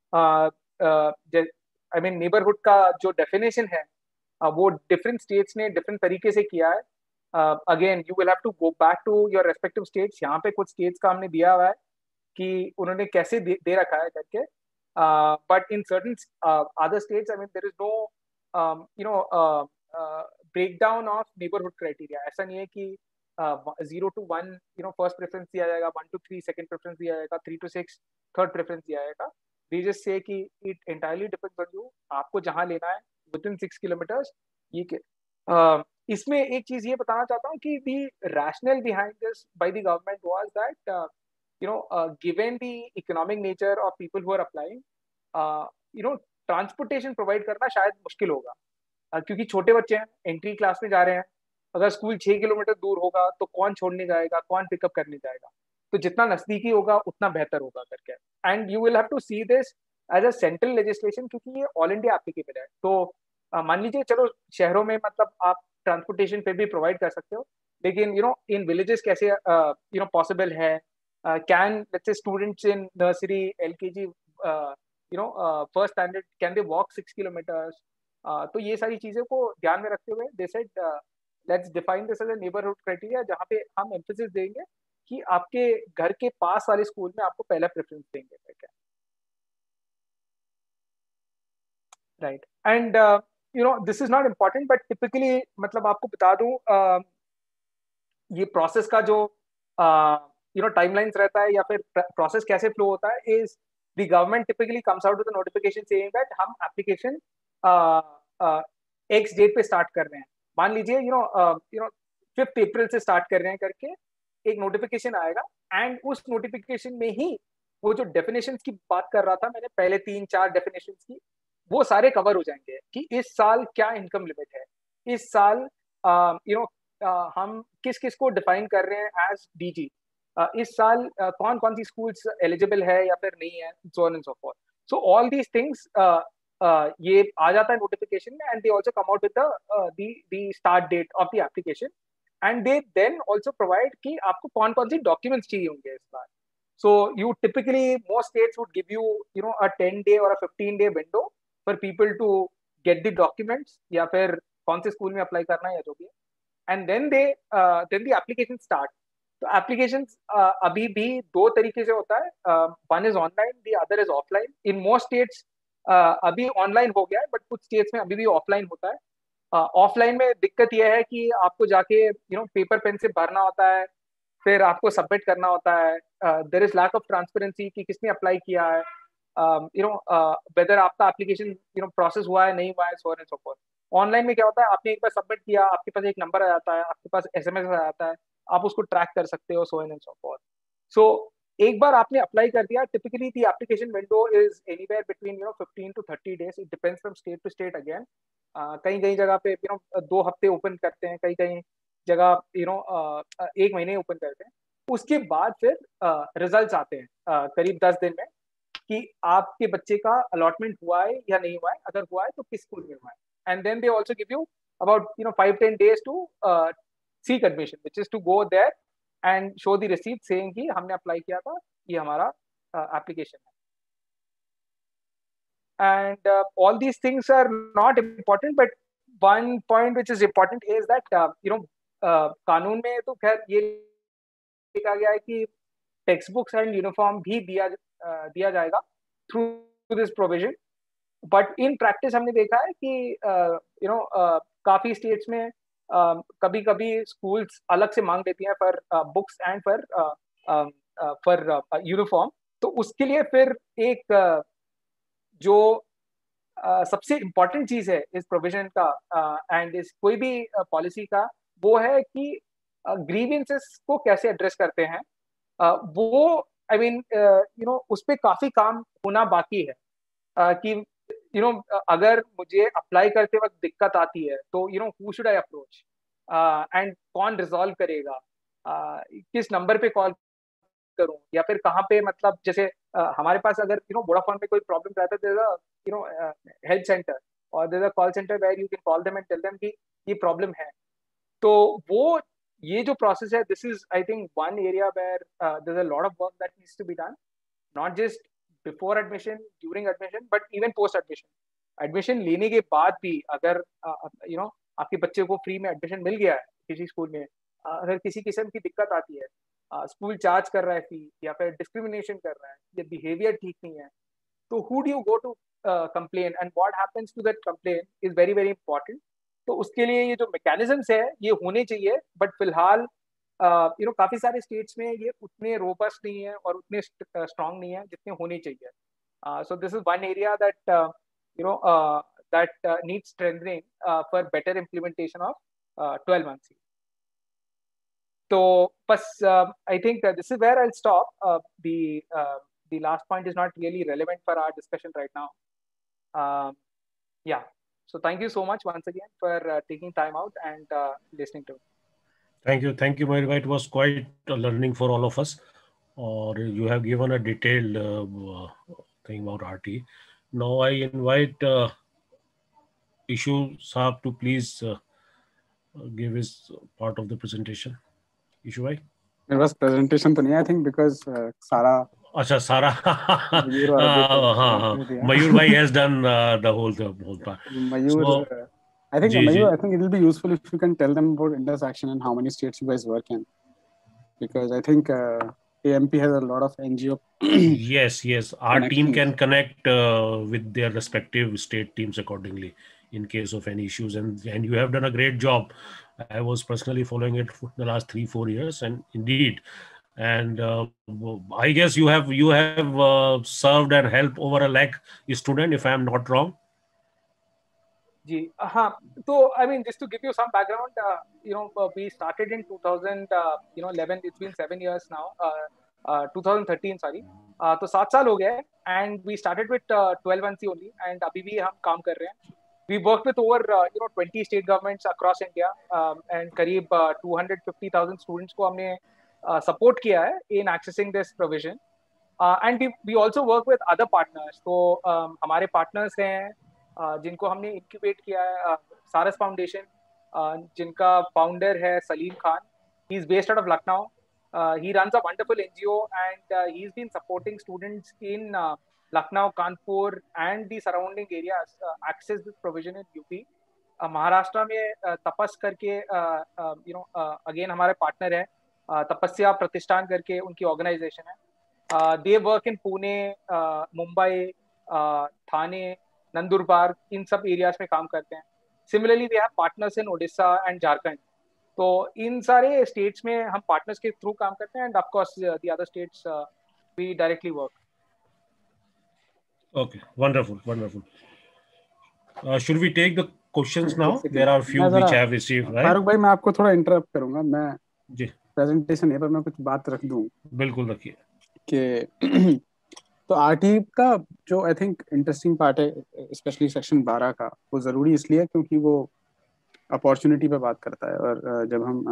I mean neighbourhood का जो डेफिनेशन है uh, वो डिफरेंट स्टेट्स ने डिफरेंट तरीके से किया है. Again you will have to go back to your respective states. यहाँ पे कुछ स्टेट्स का हमने दिया हुआ है कि उन्होंने कैसे दे, दे रखा है करके. But in certain other states I mean there is no you know break down of neighbourhood criteria. ऐसा नहीं है कि zero to one you know first preference दिया जाएगा, one to three second preference दिया जाएगा, three to six third preference दिया जाएगा. वी जस्ट से कि it entirely depends on you, आपको जहाँ लेना है विद इन सिक्स किलोमीटर्स. ये के uh, इसमें एक चीज ये बताना चाहता हूँ कि the rationale behind this by the government was that you know uh, given the economic nature of people who are applying, uh, you know transportation provide करना शायद मुश्किल होगा, uh, क्योंकि छोटे बच्चे हैं, एंट्री क्लास में जा रहे हैं. अगर स्कूल छह किलोमीटर दूर होगा तो कौन छोड़ने जाएगा, कौन पिकअप करने जाएगा. तो जितना नजदीकी होगा उतना बेहतर होगा करके. And you will have to see this as a central legislation, क्योंकि ये ऑल इंडिया एप्लीकेबल है. तो uh, मान लीजिए चलो शहरों में मतलब आप ट्रांसपोर्टेशन पे भी प्रोवाइड कर सकते हो, लेकिन यू नो इन विलेजेस कैसे यू नो पॉसिबल है. Uh, can let's say students in nursery, L K G, uh, you know first standard can they walk six kilometres. तो ये सारी चीज़ों को ध्यान में रखते हुए they said let's define this as a neighbourhood criteria, जहाँ पे हम एम्फेसिस देंगे कि आपके घर के पास वाले स्कूल में आपको पहला प्रेफरेंस देंगे. Right. And you know this is not important but typically मतलब आपको बता दूं uh, ये प्रोसेस का जो यू नो टाइमलाइंस रहता है या फिर प्रोसेस कैसे फ्लो होता है is the government typically comes out with the notification saying that हम एप्लीकेशन एक्स डेट पे स्टार्ट कर रहे हैं. मान लीजिए you know you know fifth April से स्टार्ट कर रहे हैं करके एक नोटिफिकेशन आएगा एंड उस नोटिफिकेशन में ही वो जो डेफिनेशंस की बात कर रहा था मैंने पहले तीन चार डेफिनेशंस की, वो सारे कवर हो जाएंगे कि इस साल क्या इनकम लिमिट है, इस साल यू नो हम किस किस को डिफाइन कर रहे हैं एज डीजी, इस साल uh, कौन कौन सी स्कूल्स एलिजिबल है या फिर नहीं है, so on and so forth. So all these things ये आ जाता है नोटिफिकेशन में and they also come out with the the start date of the application and they then also provide कि आपको कौन कौन सी डॉक्यूमेंट्स चाहिए होंगे इस बार. So you typically, most states would give you, you know, a ten day or a fifteen day window for people to get the documents या फिर कौन से स्कूल में अप्लाई करना है या जो भी है, and then they uh, then the application start. तो applications uh, अभी भी दो तरीके से होता है, uh, one is online, the other is offline. In most states uh, अभी online हो गया है, but कुछ states में अभी भी offline होता है. ऑफलाइन uh, में दिक्कत यह है कि आपको जाके यू नो पेपर पेन से भरना होता है, फिर आपको सबमिट करना होता है. There is lack of transparency कि किसने अप्लाई किया है, यू नो वेदर आपका एप्लीकेशन यू नो प्रोसेस हुआ है नहीं हुआ है, so on and so forth. Online में क्या होता है, आपने एक बार सबमिट किया, आपके पास एक नंबर आ जाता है, आपके पास एसएमएस आ जाता है, आप उसको ट्रैक कर सकते हो, so on and so forth. So एक बार आपने अप्लाई कर दिया, typically the application window is anywhere between you know fifteen to thirty days. It depends from state to state again. कहीं कहीं जगह पे यू नो दो हफ्ते ओपन करते हैं, कहीं कहीं जगह यू नो एक महीने ओपन करते हैं. उसके बाद फिर रिजल्ट्स uh, आते हैं uh, करीब दस दिन में कि आपके बच्चे का अलॉटमेंट हुआ है या नहीं हुआ है, अगर हुआ है तो किस स्कूल में हुआ है. And then they also give you about you know five ten days to seek admission, which is to go there and show the receipt saying कि हमने अप्लाई किया था, ये हमारा एप्लीकेशन uh, है. And all these things are not important but one point which is important is that you know कानून में तो खैर ये देखा गया है कि टेक्स्ट बुक्स एंड यूनिफॉर्म भी दिया uh, दिया जाएगा through this provision. But in practice हमने देखा है कि यू नो काफी स्टेट्स में uh, कभी कभी स्कूल्स अलग से मांग लेती हैं for books and for for uniform. तो उसके लिए फिर एक uh, जो uh, सबसे इम्पोर्टेंट चीज है इस प्रोविजन का एंड uh, इस कोई भी पॉलिसी uh, का, वो है कि ग्रीवेंसेस uh, को कैसे एड्रेस करते हैं. uh, वो आई मीन यू नो उस पर काफी काम होना बाकी है uh, कि यू you नो know, अगर मुझे अप्लाई करते वक्त दिक्कत आती है तो you know who should I approach and कौन रिजॉल्व करेगा, uh, किस नंबर पे कॉल करूं या फिर कहाँ पे, मतलब जैसे uh, हमारे पास अगर यू नो वोडाफोन में कोई प्रॉब्लम रहता है, there is a you know help centre और there is a call centre where you can call them and tell them कि ये प्रॉब्लम है. तो वो ये जो प्रोसेस है, this is I think one area where there is a lot of work that needs to be done, not just before admission, during admission, but even post admission. Admission लेने के बाद भी अगर यू नो आपके बच्चे को free में admission मिल गया है किसी स्कूल में, अगर किसी किस्म की दिक्कत आती है, स्कूल चार्ज कर रहा है फी या फिर डिस्क्रिमिनेशन कर रहा है या बिहेवियर ठीक नहीं है, तो who do you go to complain and what happens to that complain is very very important. तो उसके लिए ये जो मैकेनिज्म्स है ये होने चाहिए, बट फिलहाल यू नो काफी सारे स्टेट्स में ये उतने रोबस्ट नहीं है और उतने स्ट्रांग नहीं है जितने होने चाहिए. So this is one area that you know that needs strengthening for better implementation of twelve months. तो बस I think this is where I will stop. The the last point is not really relevant for our discussion right now. Uh, yeah. So thank you so much once again for uh, taking time out and uh, listening to me. Thank you. Thank you, Mayur. It was quite a learning for all of us. Or you have given a detailed uh, thing about R T. Now I invite uh, Ishu Saab to please uh, give his part of the presentation. Ishu bhai? मेरे पास presentation तो नहीं, I think, because uh, सारा अच्छा सारा मयूर और अभी तो हाँ हाँ कर दिया। मयूर भाई has done uh, the whole the whole part. Mayur, So uh, I think ji ji Mayur, I think it will be useful if you can tell them about Indus Action and how many states you guys work in, because I think uh, A M P has a lot of N G O yes yes our team connections. can connect uh, with their respective state teams accordingly in case of any issues, and and you have done a great job. I was personally following it for the last three four years, and indeed, and uh, I guess you have you have uh, served and helped over a lakh student, if I am not wrong. जी हाँ, तो I mean just to give you some background, uh, you know uh, we started in two thousand uh, you know eleven. It's been seven years now. Uh, uh, twenty thirteen sorry. Uh, तो सात साल हो गए, and we started with uh, twelve N C only, and अभी भी हम काम कर रहे हैं. We worked with over uh, you know twenty state governments across India, um, and करीब uh, two hundred fifty thousand students को हमने uh, support किया है in accessing this provision. Uh, and we we also work with other partners. तो um, हमारे partners हैं uh, जिनको हमने incubate किया है, uh, सारस फाउंडेशन, uh, जिनका founder है Salim Khan. He is based out of Lucknow. Uh, he runs a wonderful N G O, and uh, he's been supporting students in uh, Lucknow, Kanpur, and the surrounding areas uh, access this provision in U P. uh, Maharashtra में uh, Tapas करके you know again हमारे partner है, uh, Tapasya Pratishthan करके उनकी organisation है. They work in Pune, Mumbai, Thane, Nandurbar, इन सब areas में काम करते हैं. Similarly we have partners in Odisha and Jharkhand. तो इन सारे स्टेट्स में हम पार्टनर्स के थ्रू काम करते हैं, and of course the other states we directly work. Okay, wonderful, wonderful. Uh, should we take the questions now? Basically, There are few मैं which जरा I have received, right? Farooq भाई, मैं आपको थोड़ा इंटरप्ट करूंगा. मैं जी प्रेजेंटेशन है पर मैं कुछ बात रख दूं बिल्कुल रखिए. कि तो आरटी का जो आई थिंक इंटरेस्टिंग पार्ट है, स्पेशली सेक्शन बारह का, वो ज़रूरी इसलिए है क्योंकि वो अपॉर्चुनिटी पे बात करता है. और जब हम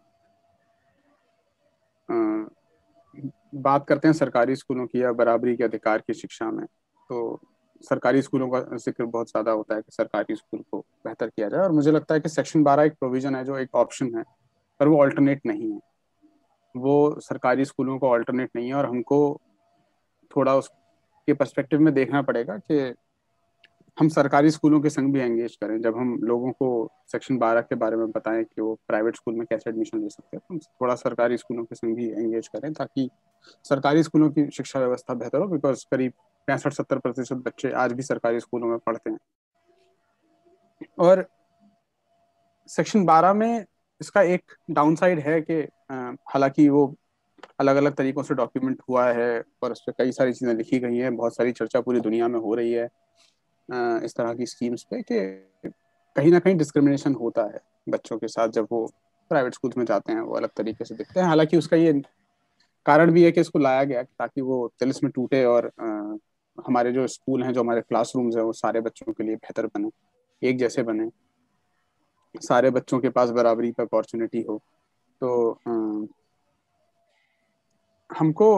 आ, आ, बात करते हैं सरकारी स्कूलों की या बराबरी के अधिकार की शिक्षा में, तो सरकारी स्कूलों का जिक्र बहुत ज़्यादा होता है कि सरकारी स्कूल को बेहतर किया जाए. और मुझे लगता है कि सेक्शन बारह एक प्रोविज़न है जो एक ऑप्शन है, पर वो अल्टरनेट नहीं है. वो सरकारी स्कूलों को अल्टरनेट नहीं है, और हमको थोड़ा उसके पर्सपेक्टिव में देखना पड़ेगा कि हम सरकारी स्कूलों के संग भी एंगेज करें. जब हम लोगों को सेक्शन बारह के बारे में बताएं कि वो प्राइवेट स्कूल में कैसे एडमिशन ले सकते हैं, तो हम थोड़ा सरकारी स्कूलों के संग भी एंगेज करें ताकि सरकारी स्कूलों की शिक्षा व्यवस्था बेहतर हो. बिकॉज करीब पैंसठ सत्तर प्रतिशत बच्चे आज भी सरकारी स्कूलों में पढ़ते हैं. और सेक्शन बारह में इसका एक डाउन साइड है कि हालांकि वो अलग अलग तरीकों से डॉक्यूमेंट हुआ है और उस पर कई सारी चीज़ें लिखी गई हैं, बहुत सारी चर्चा पूरी दुनिया में हो रही है इस तरह की स्कीम्स पे, कि कहीं ना कहीं डिस्क्रिमिनेशन होता है बच्चों के साथ जब वो प्राइवेट स्कूल्स में जाते हैं, वो अलग तरीके से दिखते हैं. हालांकि उसका ये कारण भी है कि इसको लाया गया ताकि वो तिलिस्म टूटे और आ, हमारे जो स्कूल हैं, जो हमारे क्लासरूम्स हैं, वो सारे बच्चों के लिए बेहतर बने, एक जैसे बने, सारे बच्चों के पास बराबरी पर अपॉर्चुनिटी हो. तो आ, हमको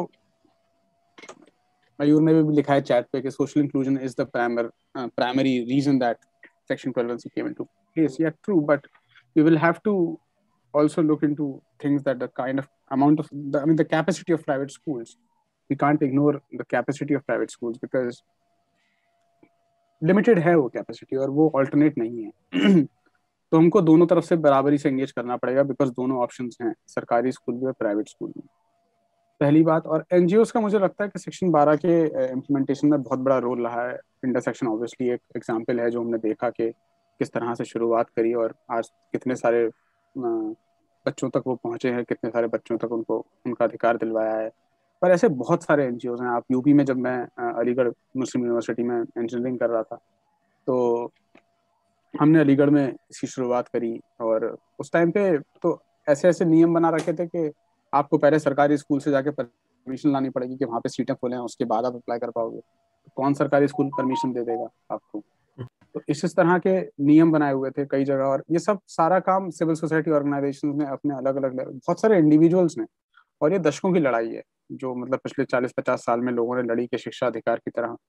मयूर ने भी लिखा है चैट पे कि social inclusion is the primer primary reason that section twelve N C came into place. Yeah, true, but we will have to also look into things that the kind of amount of the, I mean the capacity of private schools. We can't ignore the capacity of private schools because limited है वो capacity और वो alternate नहीं है. तो हमको दोनों तरफ से बराबरी से engage करना पड़ेगा because दोनों options हैं, सरकारी स्कूल में और प्राइवेट स्कूल में. पहली बात. और एनजीओस का मुझे लगता है कि सेक्शन बारह के इम्प्लीमेंटेशन में बहुत बड़ा रोल रहा है. इंटरसेक्शन ऑब्वियसली एक एग्जांपल है जो हमने देखा कि किस तरह से शुरुआत करी और आज कितने सारे बच्चों तक वो पहुंचे हैं, कितने सारे बच्चों तक उनको उनका अधिकार दिलवाया है. पर ऐसे बहुत सारे एनजीओस हैं. आप यूपी में, जब मैं अलीगढ़ मुस्लिम यूनिवर्सिटी में इंजीनियरिंग कर रहा था, तो हमने अलीगढ़ में इसकी शुरुआत करी और उस टाइम पे तो ऐसे ऐसे नियम बना रखे थे कि आपको पहले सरकारी स्कूल से जाके परमिशन लानी पड़ेगी कि वहाँ पे सीटें खोलें, उसके बाद आप अप्लाई कर पाओगे. तो कौन सरकारी स्कूल परमिशन दे देगा आपको? तो इस इस तरह के नियम बनाए हुए थे कई जगह. और ये सब सारा काम सिविल सोसाइटी ऑर्गेनाइजेशंस ने अपने अलग अलग, बहुत सारे इंडिविजुअल्स ने, और ये दशकों की लड़ाई है जो मतलब पिछले चालीस पचास साल में लोगों ने लड़ी के शिक्षा अधिकार की तरह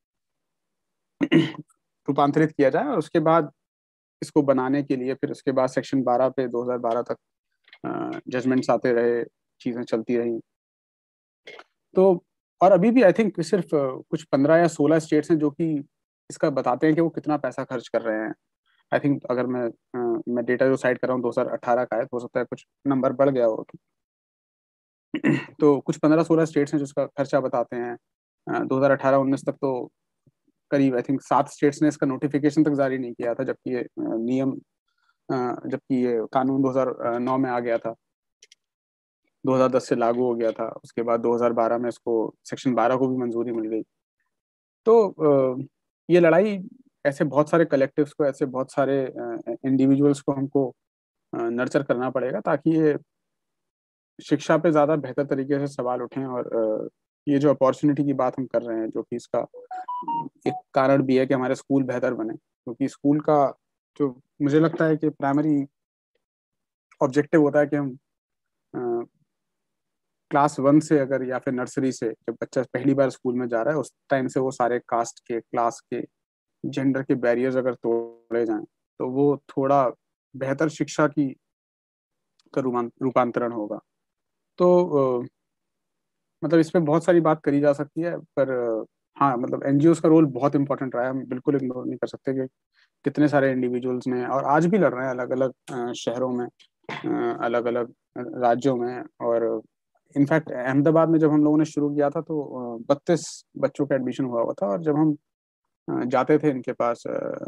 रूपांतरित किया जाए. और उसके बाद इसको बनाने के लिए फिर उसके बाद सेक्शन बारह पे दो हज़ार बारह तक जजमेंट्स आते रहे, चीज़ें चलती रही. तो और अभी भी आई थिंक सिर्फ कुछ पंद्रह या सोलह स्टेट्स हैं जो कि इसका बताते हैं कि वो कितना पैसा खर्च कर रहे हैं। आई थिंक अगर मैं uh, मैं डेटा जो साइट कर रहा हूँ दो हज़ार अठारह का है, तो हो सकता है कुछ नंबर बढ़ गया हो। तो कुछ पंद्रह सोलह स्टेट्स हैं जिसका खर्चा बताते हैं। uh, दो हज़ार अठारह उन्नीस तक तो करीब आई थिंक सात स्टेट्स ने इसका नोटिफिकेशन तक जारी नहीं किया था, जबकि ये uh, नियम uh, जबकि ये कानून दो हज़ार नौ में आ गया था, दो हज़ार दस से लागू हो गया था। उसके बाद दो हज़ार बारह में इसको सेक्शन बारह को भी मंजूरी मिल गई। तो uh, ये लड़ाई ऐसे बहुत सारे कलेक्टिव्स को, ऐसे बहुत सारे इंडिविजुअल्स को हमको नर्चर करना पड़ेगा ताकि ये शिक्षा पे ज़्यादा बेहतर तरीके से सवाल उठें। और ये जो अपॉर्चुनिटी की बात हम कर रहे हैं, जो कि इसका एक कारण भी है कि हमारे स्कूल बेहतर बने, क्योंकि स्कूल का जो मुझे लगता है कि प्राइमरी ऑब्जेक्टिव होता है कि हम क्लास वन से अगर या फिर नर्सरी से जब बच्चा पहली बार स्कूल में जा रहा है उस टाइम से वो सारे कास्ट के, क्लास के, जेंडर के बैरियर्स अगर तोड़े जाएं तो वो थोड़ा बेहतर शिक्षा की का रूपांतरण होगा। तो आ, मतलब इस पर बहुत सारी बात करी जा सकती है, पर हाँ मतलब एनजीओज का रोल बहुत इंपॉर्टेंट रहा है। हम बिल्कुल इग्नोर नहीं कर सकते कि कितने सारे इंडिविजुअल्स ने और आज भी लड़ रहे हैं अलग अलग शहरों में, अलग अलग राज्यों में। और इनफैक्ट अहमदाबाद में जब हम लोगों ने शुरू किया था तो बत्तीस बच्चों का एडमिशन हुआ हुआ था, और जब हम जाते थे इनके पास,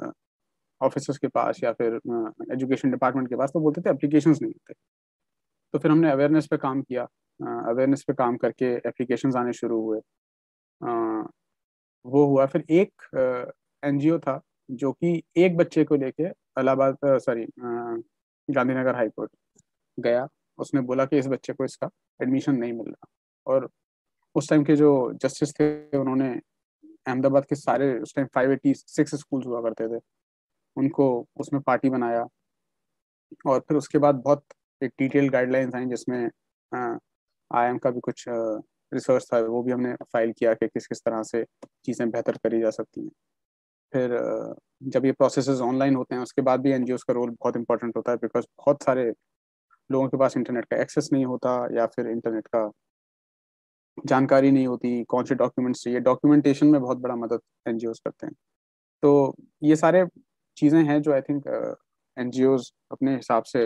ऑफिसर्स के पास या फिर एजुकेशन डिपार्टमेंट के पास, तो बोलते थे एप्लीकेशंस नहीं थे। तो फिर हमने अवेयरनेस पे काम किया, अवेयरनेस पे काम करके एप्लीकेशंस आने शुरू हुए। आ, वो हुआ। फिर एक एनजीओ था जो कि एक बच्चे को लेके Allahabad sorry Gandhinagar high court गया। उसने बोला कि इस बच्चे को इसका एडमिशन नहीं मिल रहा, और उस टाइम के जो जस्टिस थे उन्होंने अहमदाबाद के सारे, उस time five eighty six schools हुआ करते थे, उनको उसमें पार्टी बनाया। और फिर उसके बाद बहुत एक डिटेल गाइडलाइंस आई जिसमें आई एम का भी कुछ रिसर्च था, वो भी हमने फाइल किया कि किस किस तरह से चीज़ें बेहतर करी जा सकती हैं। फिर जब ये प्रोसेसेस ऑनलाइन होते हैं उसके बाद भी एनजीओज का रोल बहुत इंपॉर्टेंट होता है, बिकॉज बहुत सारे लोगों के पास इंटरनेट का एक्सेस नहीं होता या फिर इंटरनेट का जानकारी नहीं होती, कौन से डॉक्यूमेंट्स चाहिए। डॉक्यूमेंटेशन में बहुत बड़ा मदद एनजीओज करते हैं। तो ये सारे चीज़ें हैं जो आई थिंक एनजीओज अपने हिसाब से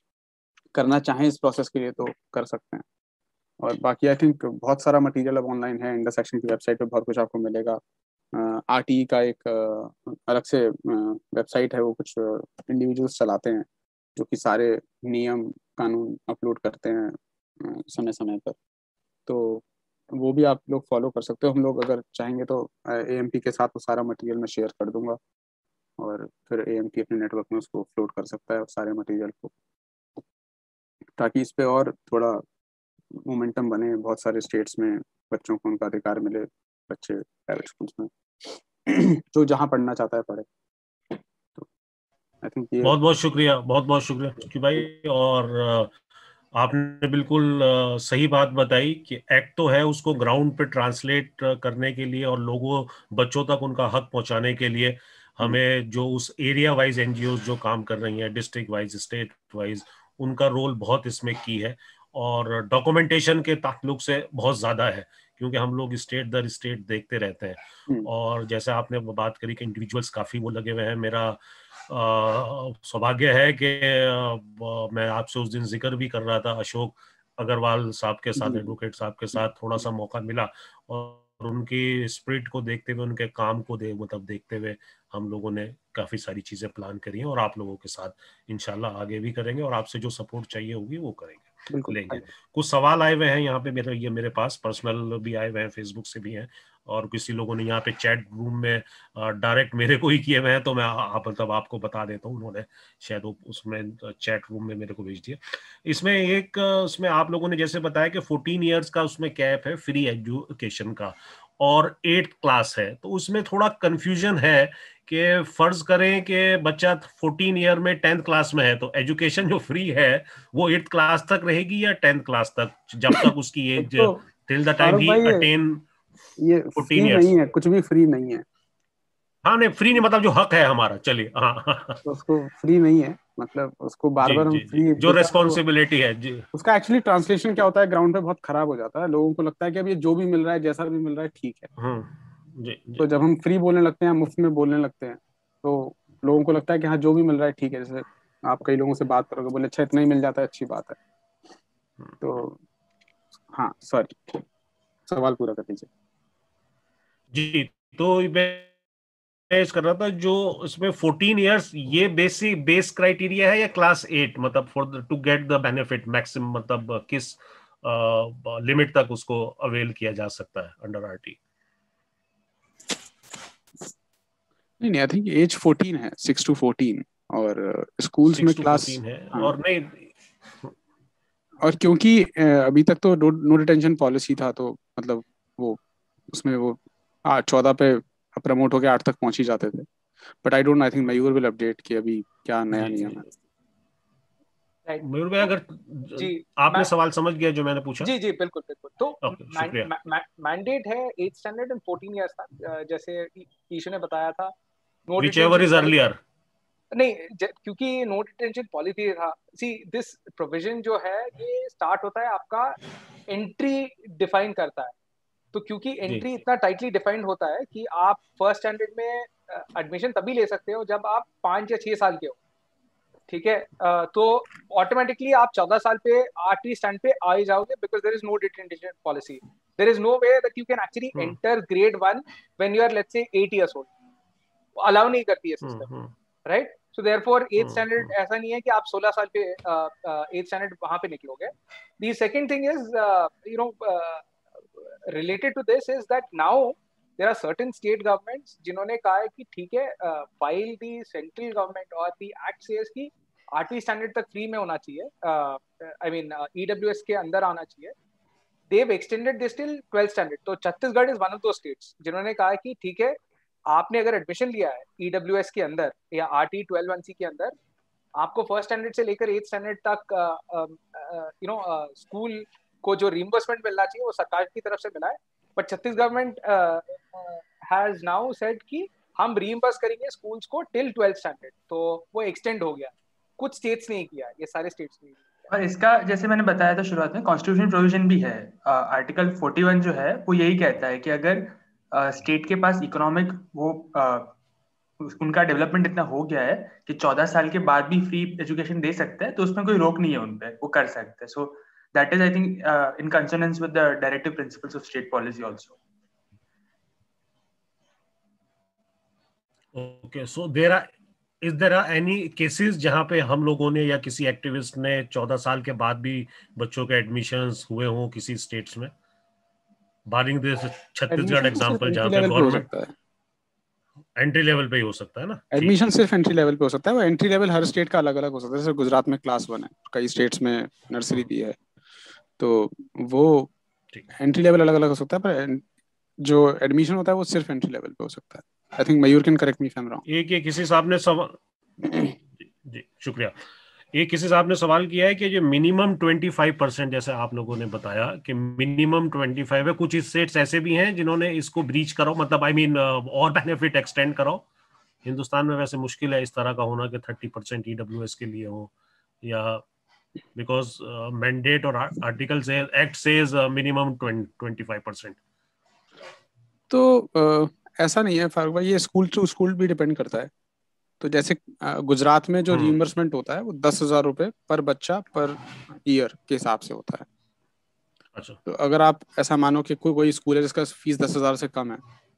करना चाहें इस प्रोसेस के लिए तो कर सकते हैं। और बाकी आई थिंक बहुत सारा मटेरियल अब ऑनलाइन है, इंटरसेक्शन की वेबसाइट पे बहुत कुछ आपको मिलेगा। आरटीई का एक uh, अलग से वेबसाइट uh, है, वो कुछ इंडिविजुअल्स uh, चलाते हैं जो कि सारे नियम कानून अपलोड करते हैं uh, समय समय पर। तो वो भी आप लोग फॉलो कर सकते हो। हम लोग अगर चाहेंगे तो एएमपी के साथ वो सारा मटेरियल मैं शेयर कर दूंगा, और फिर एएमपी अपने नेटवर्क में उसको अपलोड कर सकता है सारे मटेरियल को, ताकि इस पे और थोड़ा मोमेंटम बने। बहुत सारे स्टेट्स में बच्चों को उनका अधिकार मिले, बच्चे प्राइवेट स्कूल्स में जो जहाँ पढ़ना चाहता है पढ़े। तो आई थिंक ये बहुत बहुत शुक्रिया, बहुत बहुत शुक्रिया चुकी भाई। और आपने बिल्कुल सही बात बताई कि एक्ट तो है, उसको ग्राउंड पे ट्रांसलेट करने के लिए और लोगों बच्चों तक उनका हक पहुंचाने के लिए हमें जो उस एरिया वाइज एनजीओ जो काम कर रही हैं, डिस्ट्रिक्ट वाइज, स्टेट वाइज, उनका रोल बहुत इसमें की है। और डॉक्यूमेंटेशन के ताल्लुक से बहुत ज्यादा है, क्योंकि हम लोग स्टेट दर स्टेट देखते रहते हैं। और जैसे आपने बात करी कि इंडिविजुअल्स काफी वो लगे हुए हैं, मेरा सौभाग्य है कि मैं आपसे उस दिन जिक्र भी कर रहा था, अशोक अग्रवाल साहब के साथ, एडवोकेट साहब के साथ थोड़ा सा मौका मिला, और उनकी स्पिरिट को देखते हुए, उनके काम को दे मतलब देखते हुए हम लोगों ने काफी सारी चीजें प्लान करी हैं, और आप लोगों के साथ इंशाल्लाह आगे भी करेंगे, और आपसे जो सपोर्ट चाहिए होगी वो करेंगे, लेंगे। कुछ सवाल आए हुए हैं यहाँ पे मेरे ये मेरे पास पर्सनल भी आए हुए हैं, फेसबुक से भी हैं, और किसी लोगों ने यहाँ पे चैट रूम में डायरेक्ट मेरे को ही किए हुए हैं, तो मैं आप मतलब आपको बता देता हूँ, उन्होंने शायद उसमें चैट रूम में मेरे को भेज दिया। इसमें एक उसमें आप लोगों ने जैसे बताया कि फोर्टीन इयर्स का उसमें कैप है फ्री एजुकेशन का, और एट्थ क्लास है, तो उसमें थोड़ा कंफ्यूजन है कि फर्ज करें कि बच्चा फोर्टीन ईयर में टेंथ क्लास में है, तो एजुकेशन जो फ्री है वो एट्थ क्लास तक रहेगी या टेंथ क्लास तक, जब तक उसकी age till the time he attain ये फ्री नहीं है, कुछ भी फ्री नहीं है। हाँ नहीं फ्री नहीं, मतलब जो हक है हमारा, चलिए हाँ तो उसको फ्री नहीं है, मतलब उसको बार बार हम जी, फ्री जी, जो रेस्पॉन्सिबिलिटी है जी, उसका एक्चुअली ट्रांसलेशन क्या होता है ग्राउंड पे बहुत खराब हो जाता है। लोगों को लगता है कि अब ये जो भी मिल रहा है जैसा भी मिल रहा है ठीक है। हम्म जी, तो जी, जब हम फ्री बोलने लगते हैं, मुफ्त में बोलने लगते हैं, तो लोगों को लगता है कि हाँ जो भी मिल रहा है ठीक है। जैसे आप कई लोगों से बात करोगे, बोले अच्छा इतना ही मिल जाता है, अच्छी बात है। तो हाँ सॉरी, सवाल पूरा कर दीजिए। जी। तो मैं कर रहा था जो इसमें फोर्टीन इयर्स ये बेसिक बेस क्राइटेरिया है या क्लास एट, मतलब for to get the benefit maximum, मतलब किस लिमिट तक उसको अवेल किया जा सकता है अंडर आरटी? नहीं नहीं, आई थिंक एज फोर्टीन है, सिक्स टू फोर्टीन, और स्कूल्स में क्लास है। हाँ। और नहीं, और क्योंकि अभी तक तो नो डिटेंशन पॉलिसी था, तो मतलब वो उसमें वो आठ चौदह पे प्रमोट होके आठ तक पहुंच ही जाते थे। But I don't, I think Mayur will update कि अभी क्या नया नियम है। मयूर भाई, अगर जी आपने सवाल समझ गया जो मैंने पूछा? जी जी बिल्कुल बिल्कुल। तो शुक्रिया। मैंडेट है eight standard and fourteen years था, जैसे ईशू ने बताया था। No Whichever is earlier. नहीं, क्योंकि नो डिटेंशन पॉलिसी था। सी दिस प्रोविजन जो है ये स्टार्ट होता है आपका एंट्री डिफाइन करता है। तो क्योंकि एंट्री इतना टाइटली डिफाइंड होता है कि आप फर्स्ट स्टैंडर्ड में एडमिशन तभी ले सकते हो जब आप पाँच या छह साल के हो, ठीक है। तो ऑटोमेटिकली आप चौदह साल पे आठवीं स्टैंड पे आ ही जाओगे, because there is no detention policy. There is no way that you can actually enter grade one when you are let's say eight years old. Allow नहीं करती है system, right. So therefore eight standard ऐसा नहीं है कि आप सोलह साल पे एट स्टैंडर्ड वहां पे निकलोगे। The second thing is you know related to this is that now there are certain state governments जिन्होंने कहा है कि ठीक है, while the central government और the act says कि आठवीं स्टैंडर्ड तक फ्री में होना चाहिए, आई मीन ईडब्ल्यूएस के अंदर आना चाहिए, they've extended this till twelfth standard. तो Chhattisgarh is one of two states जिन्होंने कहा है कि ठीक है, आपने अगर एडमिशन लिया है ईडब्ल्यूएस के अंदर या आरटी ट्वेल्व वन सी के अंदर, आपको फर्स्ट स्टैंडर्ड से लेकर एट स्टैंडर्ड तक यू नो स्कूल को जो रिइंबर्समेंट मिलना चाहिए वो सरकार की तरफ से मिला है। बट छत्तीस गवर्नमेंट हैज नाउ सेड कि हम रिइंबर्स करेंगे स्कूल्स को टिल ट्वेल्थ स्टैंडर्ड। तो वो एक्सटेंड हो गया, कुछ स्टेट्स ने किया, ये सारे स्टेट्स ने। और इसका जैसे मैंने बताया था शुरुआत में, कॉन्स्टिट्यूशन प्रोविजन भी है। आर्टिकल फोर्टी वन जो है वो यही कहता है कि अगर स्टेट uh, के पास इकोनॉमिक वो uh, उनका डेवलपमेंट इतना हो गया है कि चौदह साल के बाद भी फ्री एजुकेशन दे सकते हैं, तो उसमें कोई रोक नहीं है उन पे, वो कर सकते हैं। So that is I think in consonance with the directive principles of state policy also. Okay, so there are is there are any cases जहां पे हम लोगों ने या किसी एक्टिविस्ट ने चौदह साल के बाद भी बच्चों के एडमिशंस हुए हों किसी स्टेट्स में, बारिंग दिस छत्तीसगढ़ एग्जांपल जहां पे गवर्नमेंट एंट्री लेवल पे ही हो सकता है ना? एडमिशन सिर्फ एंट्री लेवल पे हो सकता है। वो एंट्री लेवल हर स्टेट का अलग अलग हो सकता है। जैसे गुजरात में क्लास वन है, कई स्टेट्स में नर्सरी भी है, तो वो एंट्री लेवल अलग अलग हो सकता है। पर जो एडमिशन होता है वो सिर्फ एंट्री लेवल पे हो सकता है। I think Mayur can correct me if I am wrong. एक ये किसी साहब ने सवाल जी शुक्रिया, ये किसी साहब ने सवाल किया है कि जो मिनिमम पच्चीस परसेंट जैसे आप लोगों ने बताया कि मिनिमम पच्चीस है, कुछ स्टेट्स ऐसे भी हैं जिन्होंने इसको ब्रीच करो, मतलब आई मीन और बेनिफिट एक्सटेंड करो। हिंदुस्तान में वैसे मुश्किल है इस तरह का होना कि तीस परसेंट ईडब्ल्यूएस के लिए हो, या बिकॉज मैंडेट और आर्टिकल से एक्ट सेज मिनिमम पच्चीस परसेंट। तो uh, ऐसा नहीं है फारूक भाई, ये स्कूल टू स्कूल भी डिपेंड करता है। तो जैसे गुजरात में जो रिइंबर्समेंट होता है वो दस हजार रुपए पर बच्चा पर ईयर के हिसाब से होता है। अच्छा। तो अगर आप ऐसा मानो कि कोई कोई स्कूल है जिसका फीस दस हजार से कम है,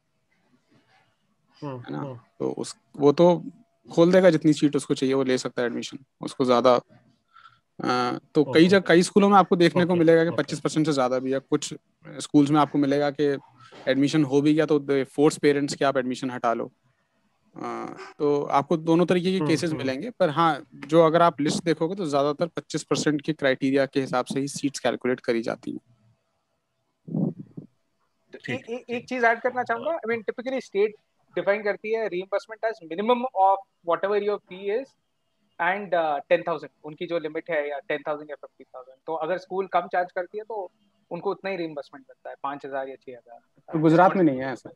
है ना, तो उस वो तो खोल देगा, जितनी सीट उसको चाहिए वो ले सकता है एडमिशन। उसको ज्यादा आ, तो कई जगह कई स्कूलों में आपको देखने को मिलेगा कि पच्चीस परसेंट से ज्यादा भी है। कुछ स्कूल्स में आपको मिलेगा कि एडमिशन हो भी गया तो फोर्स पेरेंट्स के आप एडमिशन हटा लो। आ, तो आपको दोनों तरीके के केसेस मिलेंगे। पर हाँ, जो अगर आप लिस्ट देखोगे तो ज्यादातर पच्चीस परसेंट के क्राइटेरिया के हिसाब से ही सीट्स कैलकुलेट करी जाती हैं। एक एक एक चीज ऐड करना चाहूंगा। I mean typically state define करती है reimbursement as minimum of whatever your fee is and ten thousand उनकी जो लिमिट है, या टेन थाउजेंड या फिफ्टी थाउजेंड। तो अगर स्कूल कम चार्ज करती है तो उनको उतना ही रीइंबर्समेंट मिलता है, पाँच हजार या छह हजार। तो गुजरात में नहीं है ऐसा?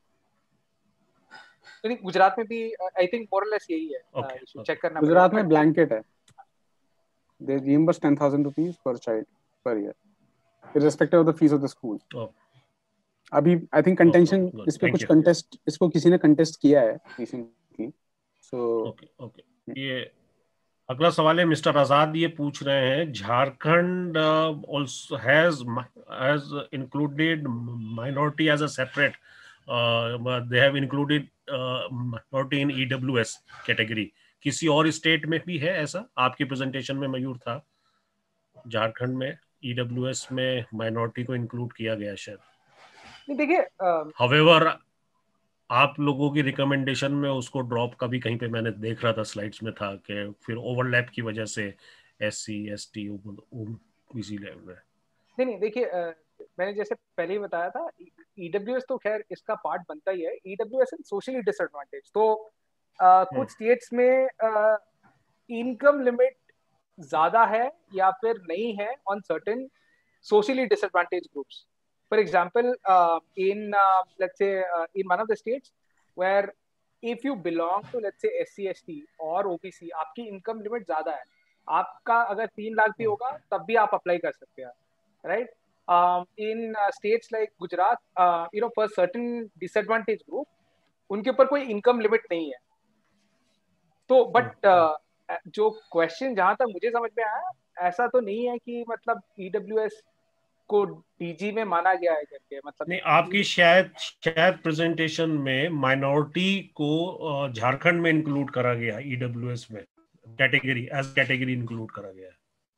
गुजरात में भी आई थिंक मोर और लेस यही है। okay, चेक करना गुजरात में ब्लैंकेट है। they reimburse ten thousand rupees per child per year, irrespective of the fees of the school. Oh. अभी I think contention Oh, good. इस पे Thank कुछ you. कंटेस्ट इसको किसी ने कंटेस्ट किया है रिसेंटली. सो ओके ओके ये अगला सवाल है मिस्टर आजाद ये पूछ रहे हैं Jharkhand also has has included minority as a separate they have included minority in EWS category. किसी और स्टेट में भी है ऐसा? आपकी प्रेजेंटेशन में मयूर था झारखंड में ईडब्ल्यूएस में माइनॉरिटी को इंक्लूड किया गया शायद. नहीं देखिए, हाउएवर आप लोगों की रिकमेंडेशन में उसको ड्रॉप का भी कहीं पे मैंने देख रहा था स्लाइड्स में था कि फिर ओवरलैप की वजह से एस सी एस टी इसी लेवल में. नहीं नहीं देखिए, मैंने जैसे पहले ही बताया था ईडब्ल्यूएस तो खैर इसका पार्ट बनता ही है. ईडब्ल्यूएस एंड सोशली डिसएडवांटेज, तो आ, कुछ स्टेट्स में इनकम लिमिट ज्यादा है या फिर नहीं है on certain socially disadvantage groups. For example, uh, in uh, let's say uh, in one of the states where if you belong to let's say S C S T or O B C, आपकी income limit ज्यादा है. आपका अगर तीन लाख भी होगा तब भी आप अप्लाई कर सकते हैं, right? In states like Gujarat, you know for certain disadvantage group उनके ऊपर कोई इनकम लिमिट नहीं है. तो बट uh, जो क्वेश्चन जहां तक मुझे समझ में आया ऐसा तो नहीं है कि मतलब ईडब्ल्यूएस को डीजी में माना गया है करके. मतलब नहीं, आपकी शायद शायद प्रेजेंटेशन में माइनॉरिटी को झारखंड में इंक्लूड करा गया ईडब्ल्यूएस में कैटेगरी एज कैटेगरी इंक्लूड करा गया है.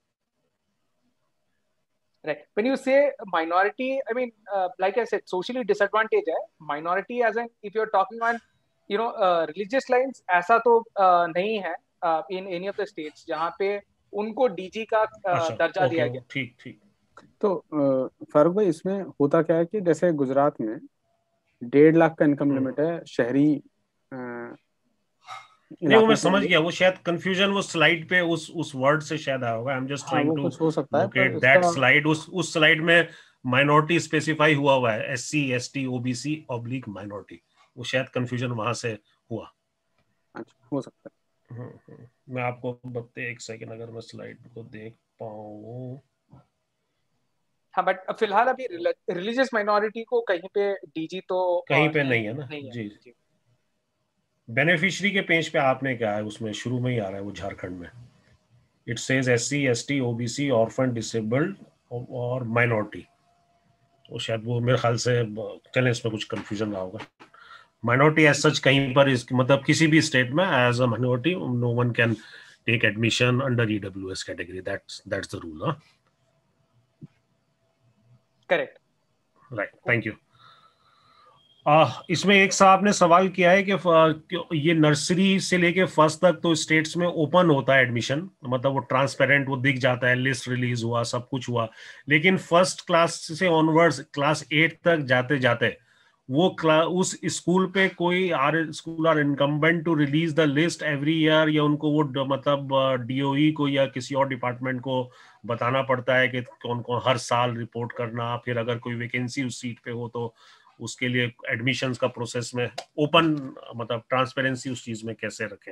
Right. When you say minority, I mean, uh, like I said, socially disadvantaged है. Minority as in, if you're talking on, you know, uh, religious lines, ऐसा तो uh, नहीं है uh, in any of the states जहाँ पे उनको DG का uh, दर्जा दिया गया. ठीक ठीक. तो फारूक भाई इसमें होता क्या है कि जैसे गुजरात में डेढ़ लाख का इनकम लिमिट है शहरी. नहीं वो मैं समझ गया, वो शायद कंफ्यूजन वो स्लाइड पे उस उस वर्ड से शायद आया होगा. I am just trying to हो सकता है लोकेट दैट स्लाइड. उस उस स्लाइड में माइनॉरिटी स्पेसिफाई हुआ हुआ है SC ST OBC oblique minority. वो शायद कंफ्यूजन वहां से हुआ. अच्छा हो सकता है. मैं आपको बताते एक सेकंड अगर मैं स्लाइड को देख पाऊँ. हाँ बट फिलहाल अभी रिलीजियस माइनॉरिटी को कहीं पे डीजी तो कहीं पे नहीं है ना. नहीं है. जी जी. बेनिफिशियरी के पेज पे आपने क्या है उसमें शुरू में ही आ रहा है वो झारखंड में. It says SC ST OBC orphan disabled और माइनॉरिटी. वो शायद वो मेरे ख्याल से चलें इसमें कुछ कंफ्यूजन रहा होगा. माइनॉरिटी एज सच कहीं पर इस मतलब किसी भी स्टेट में as a minority no one can take admission under EWS category. That's that's the rule. हाँ करेक्ट. राइट. थैंक यू. इसमें एक साहब ने सवाल किया है कि ये नर्सरी से लेके फर्स्ट तक तो स्टेट्स में ओपन होता है एडमिशन, मतलब वो ट्रांसपेरेंट वो दिख जाता है, लिस्ट रिलीज हुआ सब कुछ हुआ. लेकिन फर्स्ट क्लास से ऑनवर्ड्स क्लास एट तक जाते जाते वो उस स्कूल पे कोई are school are incumbent to release the list every year, या उनको वो मतलब डीओई को या किसी और डिपार्टमेंट को बताना पड़ता है कि कौन कौन हर साल रिपोर्ट करना. फिर अगर कोई वैकेंसी उस सीट पे हो तो उसके लिए एडमिशंस का प्रोसेस में ओपन मतलब ट्रांसपेरेंसी उस चीज में कैसे रखें.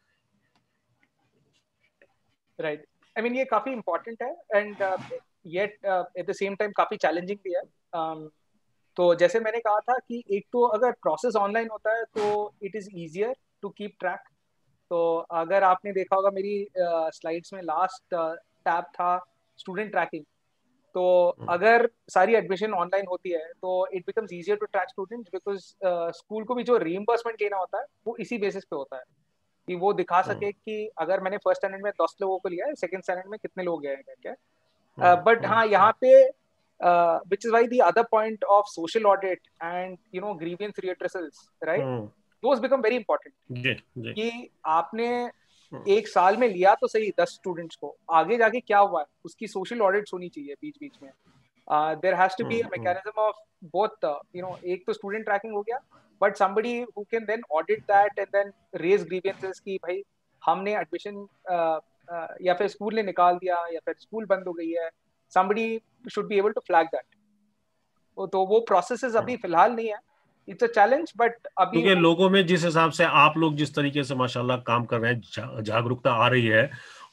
राइट. आई मीन ये काफी इंपॉर्टेंट है and yet at the same time काफी चैलेंजिंग भी है. um, तो जैसे मैंने कहा था कि एक तो अगर प्रोसेस ऑनलाइन होता है तो it is easier to keep track. तो अगर आपने देखा होगा मेरी स्लाइड्स uh, में लास्ट टैब uh, था स्टूडेंट ट्रैकिंग. तो अगर सारी एडमिशन ऑनलाइन होती है तो it becomes easier to track students because school को भी जो रीइंबर्समेंट लेना होता है वो इसी बेसिस पे होता है कि वो दिखा सके कि अगर मैंने फर्स्ट स्टैंडर्ड में दस लोगों को लिया है, सेकंड स्टैंडर्ड में कितने लोग गए हैं क्या. बट uh, हाँ यहाँ पे which is why the other point of social audit and you know grievance redressals, right, those become very important. कि आपने एक साल में लिया तो सही दस स्टूडेंट्स को, आगे जाके क्या हुआ है उसकी सोशल ऑडिट्स होनी चाहिए बीच बीच में. There has to be a mechanism of both, you know, एक तो स्टूडेंट ट्रैकिंग हो गया but somebody who can then audit that and then raise grievances कि भाई हमने एडमिशन uh, uh, या फिर स्कूल ने निकाल दिया या फिर स्कूल बंद हो गई है. somebody should be able to flag that. तो वो प्रोसेसेस अभी फिलहाल नहीं है. इट्स अ चैलेंज बट अभी क्योंकि लोगों में जिस हिसाब से आप लोग जिस तरीके से माशाल्लाह काम कर रहे हैं, जागरूकता आ रही है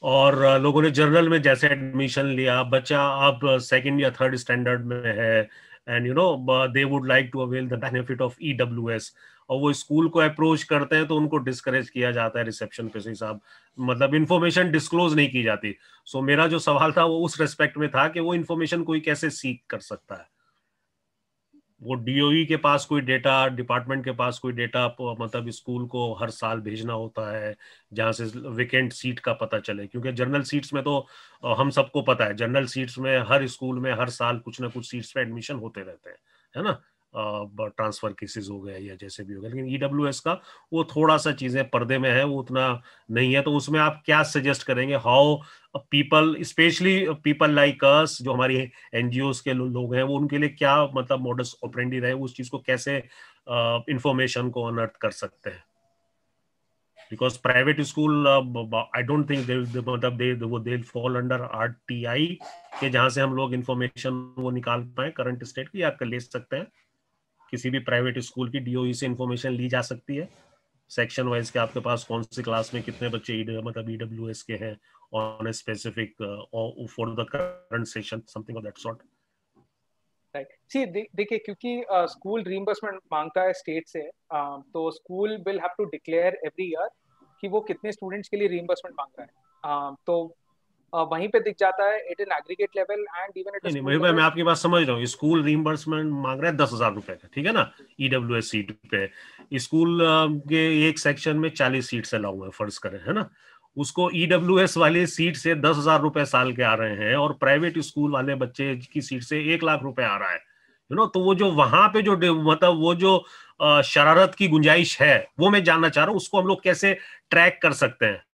और लोगों ने जर्नल में जैसे एडमिशन लिया, बच्चा अब सेकंड या थर्ड स्टैंडर्ड में है and you know they would like to avail the benefit of E W S, और वो स्कूल को अप्रोच करते हैं तो उनको डिस्करेज किया जाता है रिसेप्शन पे से, साहब मतलब इन्फॉर्मेशन डिस्क्लोज नहीं की जाती। सो so, मेरा जो सवाल था वो उस रेस्पेक्ट में था कि वो इन्फॉर्मेशन कोई कैसे सीख कर सकता है, वो डीओई के पास कोई डेटा, डिपार्टमेंट के पास कोई डेटा, मतलब स्कूल को हर साल भेजना होता है जहां से वेकेंट सीट का पता चले, क्योंकि जनरल सीट्स में तो हम सबको पता है, जनरल सीट्स में हर स्कूल में हर साल कुछ ना कुछ सीट्स पे एडमिशन होते रहते हैं, है ना, ट्रांसफर केसेस हो गए या जैसे भी हो गए। लेकिन ईडब्ल्यूएस का वो थोड़ा सा चीजें पर्दे में है, वो उतना नहीं है। तो उसमें आप क्या सजेस्ट करेंगे, how people, specially people like us, जो हमारी एनजीओस के लोग हैं, वो उनके लिए क्या मतलब मोडस ऑपरेंडी रहे, उस चीज को कैसे इंफॉर्मेशन को अनर्थ कर सकते हैं? Because private school I don't think they मतलब दे वो दे फॉल अंडर आरटीआई के, जहां से हम लोग इंफॉर्मेशन वो निकाल पाए करंट स्टेट की, या ले सकते हैं किसी भी प्राइवेट स्कूल की डीओई से इंफॉर्मेशन ली जा सकती है सेक्शन वाइज के, आपके पास कौन सी क्लास में कितने बच्चे मतलब ईडब्ल्यूएस के हैं on a specific for the current session, something of that sort. Right, see देखिए, क्योंकि स्कूल uh, रीइंबर्समेंट मांगता है स्टेट से, uh, तो school will have to declare every year कि वो कितने स्टूडेंट्स के लिए रीइंबर्समेंट मांग रहा है, uh, तो uh, वहीं पे दिख जाता है at an aggregate level and even at नहीं, मैं आपकी बात समझ रहा हूँ। स्कूल रीइंबर्समेंट मांग रहा है दस हजार रुपए का, ठीक है ना, ईडब्ल्यूएस सीट पे। स्कूल के एक सेक्शन में चालीस सीट्स अलाउ है, फर्ज करें, है ना, उसको ईडब्ल्यूएस वाली सीट से दस हजार रुपए साल के आ रहे हैं और प्राइवेट स्कूल वाले बच्चे की सीट से एक लाख रुपए आ रहा है, यू नो। तो वो जो वहां पे जो मतलब वो जो शरारत की गुंजाइश है, वो मैं जानना चाह रहा हूँ, उसको हम लोग कैसे ट्रैक कर सकते हैं?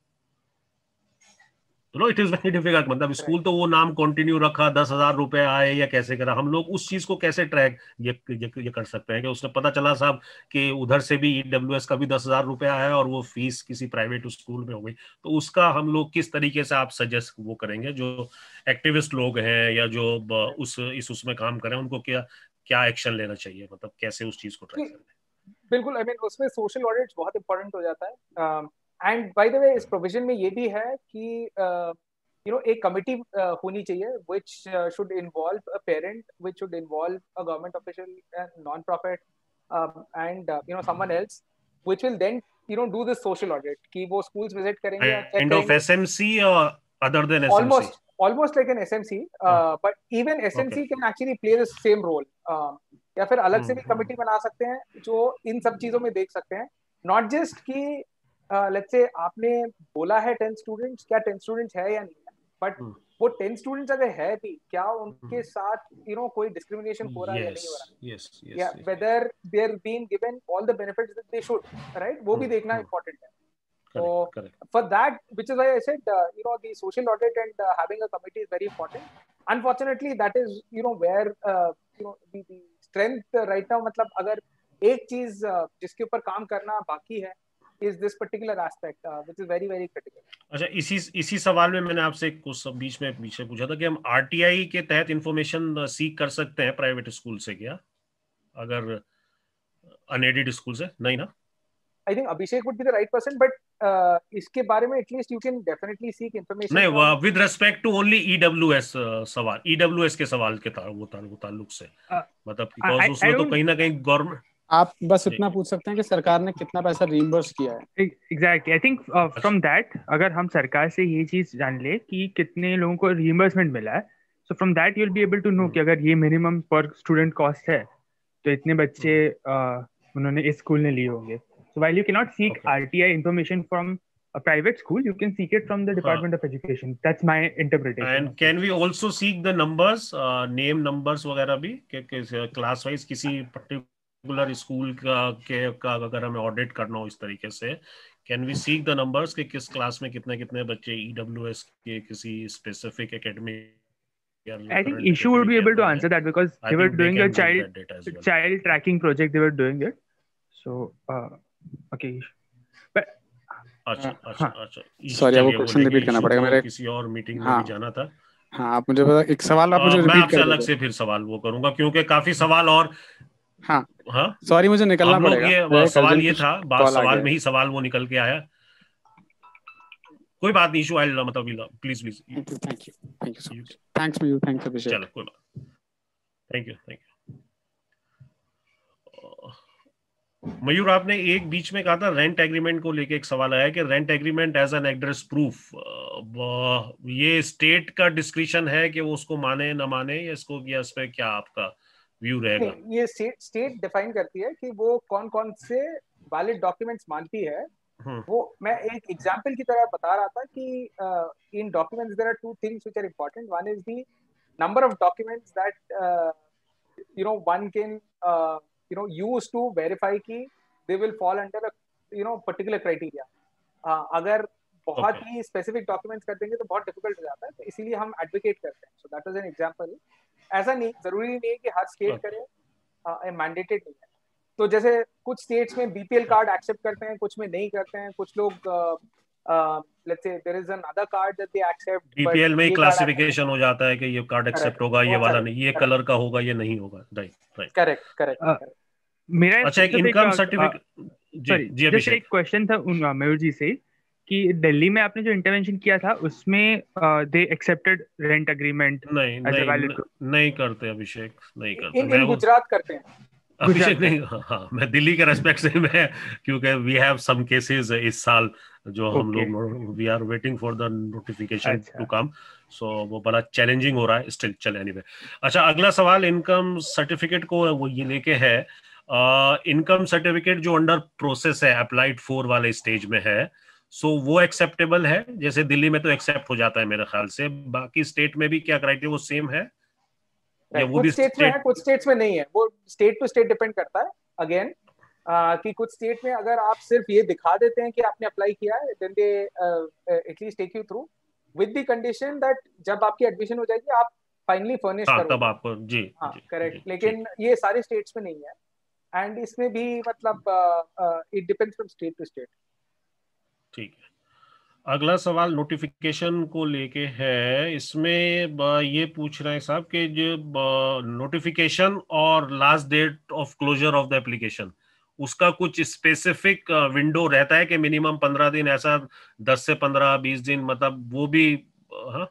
No, it is very difficult. मतलब स्कूल तो वो नाम कंटिन्यू रखा, दस हजार रुपए आए या कैसे करा, हम लोग उस चीज को कैसे ट्रैक ये, ये, ये कर सकते हैं कि उसने पता चला साहब कि उधर से भी ईडब्ल्यूएस का भी दस हजार रुपया है और वो फीस किसी प्राइवेट स्कूल में हो गई, तो उसका हम लोग किस तरीके से आप सजेस्ट वो करेंगे, जो एक्टिविस्ट लोग हैं या जो उस इस उसमें काम करें, उनको क्या क्या एक्शन लेना चाहिए, मतलब कैसे उस चीज को ट्रैक करें? बिल्कुल, आई मीन उसमें सोशल ऑडिट बहुत इंपॉर्टेंट हो जाता है। एंड बाय द वे, इस प्रोविजन में ये भी है कि यू नो एक कमिटी होनी चाहिए which should involve a parent, which should involve a government official, non profit and you know someone else, which will then you know do this social audit, कि वो स्कूल्स विजिट करेंगे, kind of SMC और other than SMC, almost almost like an SMC, but even SMC can actually play the same role, या फिर अलग से भी committee बना सकते हैं जो इन सब चीजों में देख सकते हैं, नॉट जस्ट कि लेट्स से आपने बोला है टेन स्टूडेंट्स, क्या टेन स्टूडेंट्स है या नहीं है, बट वो टेन स्टूडेंट्स अगर है भी, क्या उनके साथ यू नो कोई डिस्क्रिमिनेशन हो रहा है या नहीं हो रहा है, या whether they are being given all the benefits that they should, right, वो भी देखना इंपॉर्टेंट है। So for that, which is why I said, uh, you know, the social audit and uh, having a committee is very important. Unfortunately, that is, you know, where, uh, you know, the, the strength uh, right now, मतलब अगर एक चीज uh, जिसके ऊपर काम करना बाकी है, is this particular aspect, uh, which is very very critical. अच्छा, इसी इसी सवाल में मैंने आपसे कुछ बीच में पीछे पूछा था कि हम आरटीआई के तहत इंफॉर्मेशन सीख कर सकते हैं प्राइवेट स्कूल से, क्या अगर अनएडेड स्कूल से? नहीं ना? I think Abhishek would be the right person, but uh, इसके बारे में at least you can definitely seek information. नहीं, from... with respect to only E W S uh, सवाल, E W S के सवाल के तार, वो तार, वो ताल्लुक से, uh, मतलब because उसमें तो कहीं ना कहीं गवर्नमेंट, आप बस इतना पूछ सकते हैं कि सरकार ने कितना पैसा रीइंबर्स किया है। Exactly, I think from that अगर हम सरकार से ये चीज जान ले कि कितने लोगों को रीइंबर्समेंट मिला है, so from that you will be able to know कि अगर ये मिनिमम पर स्टूडेंट कॉस्ट है तो इतने बच्चे uh, उन्होंने इस स्कूल ने लिए होंगे। So while you cannot seek okay. R T I information from a private school, you can seek it from the Department huh. of Education. That's my interpretation. And can we also seek the numbers, uh, name numbers वगैरह भी, कि class wise किसी particular school का के का अगर हमें audit करना हो इस तरीके से, can we seek the numbers कि किस class में कितने कितने बच्चे E W S के किसी specific academy? I think issue would be able to answer that because I they were doing they a child well. child tracking project. They were doing it. So. Uh, Okay, but अच्छा अच्छा अच्छा, sorry, वो question repeat करना पड़ेगा, मेरे किसी और meeting में भी जाना था। हाँ, आप मुझे बता, एक सवाल आप मुझे रिपीट कर, मैं आपसे अलग से फिर सवाल वो करूंगा क्योंकि काफी सवाल और हाँ हाँ सॉरी मुझे निकलना पड़ेगा। ये सवाल ये था, बात सवाल में ही सवाल वो निकल के आया। कोई बात नहीं, इशू आई मतलब please please thank you thank you thank you so much, thanks Mayur, thanks Abhishek. चलो कोई बात, thank you thank you. Mayur, आपने एक बीच में कहा था रेंट एग्रीमेंट को लेके एक सवाल आया कि rent agreement as an address proof, ये स्टेट का डिस्क्रिशन है कि वो उसको माने ना माने, या इसको या इस पे क्या आपका व्यू रहेगा? ये स्टेट स्टेट डिफाइन करती है कि वो कौन कौन से वैलिड डॉक्यूमेंट्स मानती है। वो मैं एक एग्जांपल की तरह बता रहा था कि in documents there are two things which are important. One is the number of documents that you know one can you know use to verify कि they will fall under a you know particular criteria. uh, अगर बहुत okay. ही specific documents कर देंगे तो बहुत difficult हो जाता है, तो इसीलिए हम एडवोकेट करते हैं। So that was an example. ऐसा नहीं जरूरी नहीं है कि हर स्टेट okay. करे, मैंडेटेड नहीं है। तो जैसे कुछ स्टेट्स में बीपीएल कार्ड एक्सेप्ट करते हैं, कुछ में नहीं करते हैं। कुछ लोग let's say there is another card that they accept, BPL में ही क्लासिफिकेशन हो जाता है कि ये कार्ड एक्सेप्ट होगा, ये वाला नहीं, ये कलर का होगा, ये नहीं होगा। Right right, correct correct. मेरा अच्छा एक इनकम सर्टिफिकेट, सॉरी जस्ट एक क्वेश्चन था मयूर जी से कि दिल्ली में आपने जो इंटरवेंशन किया था उसमें दे एक्सेप्टेड रेंट एग्रीमेंट? नहीं नहीं, नहीं करते अभिषेक, नहीं करते। इन गुजरात करते हैं अभिषेक नहीं। हाँ, मैं दिल्ली के रेस्पेक्ट से मैं, क्योंकि वी हैव सम केसेस इस साल जो हम लोग we are waiting for the notification to come, so वो बड़ा चैलेंजिंग हो रहा है स्टिल। चल एनीवे, अच्छा अगला सवाल इनकम सर्टिफिकेट को वो ये लेके है, इनकम uh, सर्टिफिकेट जो अंडर प्रोसेस है अप्लाइड फोर वाले स्टेज में है, सो so वो एक्सेप्टेबल है? जैसे दिल्ली में तो एक्सेप्ट हो जाता है मेरे ख्याल से, बाकी स्टेट में भी क्या क्राइटेरिया वो सेम है? या वो कुछ स्टेट्स में है, कुछ स्टेट्स में नहीं है। वो स्टेट टू स्टेट डिपेंड करता है अगेन, uh, कि कुछ स्टेट में अगर आप सिर्फ ये दिखा देते हैं कि आपने अप्लाई किया है, then they at least take you through with the condition that जब आपकी एडमिशन हो जाएगी आप फाइनली फर्निश करोगे तब आपको। जी हाँ करेक्ट। लेकिन ये सारे स्टेट्स में नहीं है, एंड इसमें भी मतलब it depends from state to state. ठीक है, अगला सवाल नोटिफिकेशन को लेके है। इसमें ये पूछ रहे हैं साहब कि जो नोटिफिकेशन और last date of closure of the application, उसका कुछ स्पेसिफिक विंडो रहता है कि मिनिमम पंद्रह दिन, ऐसा दस से पंद्रह बीस दिन, मतलब वो भी हाँ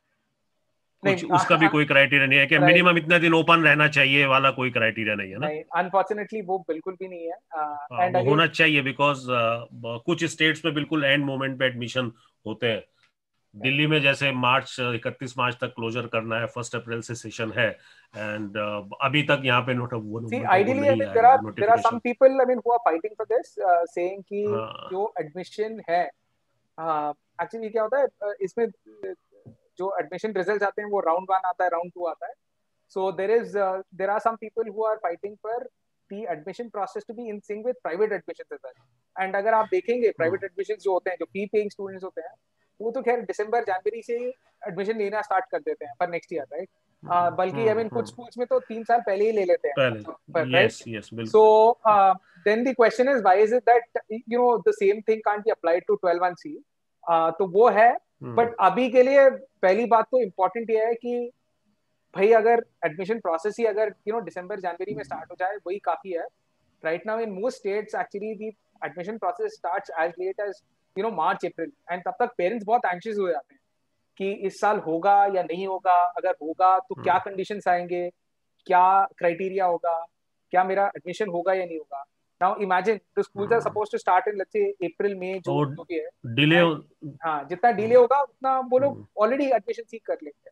कुछ उसका भी कोई क्राइटेरिया नहीं है कि मिनिमम इतना दिन ओपन रहना चाहिए वाला कोई क्राइटेरिया नहीं है ना? नहीं, अनफॉर्चुनेटली वो बिल्कुल भी नहीं है। uh, एंड होना चाहिए बिकॉज uh, कुछ स्टेट्स में बिल्कुल एंड मोमेंट पे एडमिशन होते हैं। दिल्ली में जैसे मार्च इकतीस मार्च तक क्लोजर करना है, फर्स्ट अप्रैल से सेशन है, एंड uh, अभी तक यहाँ पे नोट वो See, ideally, I mean, there are there are some people, I mean, who are fighting for this, uh, saying कि जो एडमिशन है, एक्चुअली uh, क्या होता है uh, इसमें जो एडमिशन रिजल्ट्स आते हैं वो राउंड वन आता है, राउंड टू आता है। So there is there are some people who are fighting for the admission process to be in sync with private admissions as well. And अगर आप देखेंगे प्राइवेट एडमिशंस जो होते हैं, जो फी पेइंग स्टूडेंट्स होते हैं, वो तो खैर दिसंबर जनवरी से एडमिशन लेना स्टार्ट कर देते हैं फॉर नेक्स्ट ईयर, राइट? बल्कि आई मीन कुछ स्कूल्स में तो तीन साल पहले ही ले लेते हैं। यस यस बिल्कुल। So then the question is why is it that you know the same thing can't be applied to twelve one C? तो वो है, बट hmm. अभी के लिए पहली बात तो इम्पोर्टेंट ये है कि भाई अगर एडमिशन प्रोसेस ही अगर यू नो दिसंबर जनवरी में स्टार्ट हो जाए वही काफी है। Right now in most states actually the admission process starts as late as you know March April, and तब तक पेरेंट्स बहुत एंशियस हो जाते हैं कि इस साल होगा या नहीं होगा, अगर होगा तो hmm. क्या कंडीशंस आएंगे, क्या क्राइटेरिया होगा, क्या मेरा एडमिशन होगा या नहीं होगा। Now imagine the schools are supposed to start in let's say April, May, June, जो भी है डिले। हाँ, जितना डिले होगा उतना वो लोग ऑलरेडी एडमिशन सीख कर लेंगे।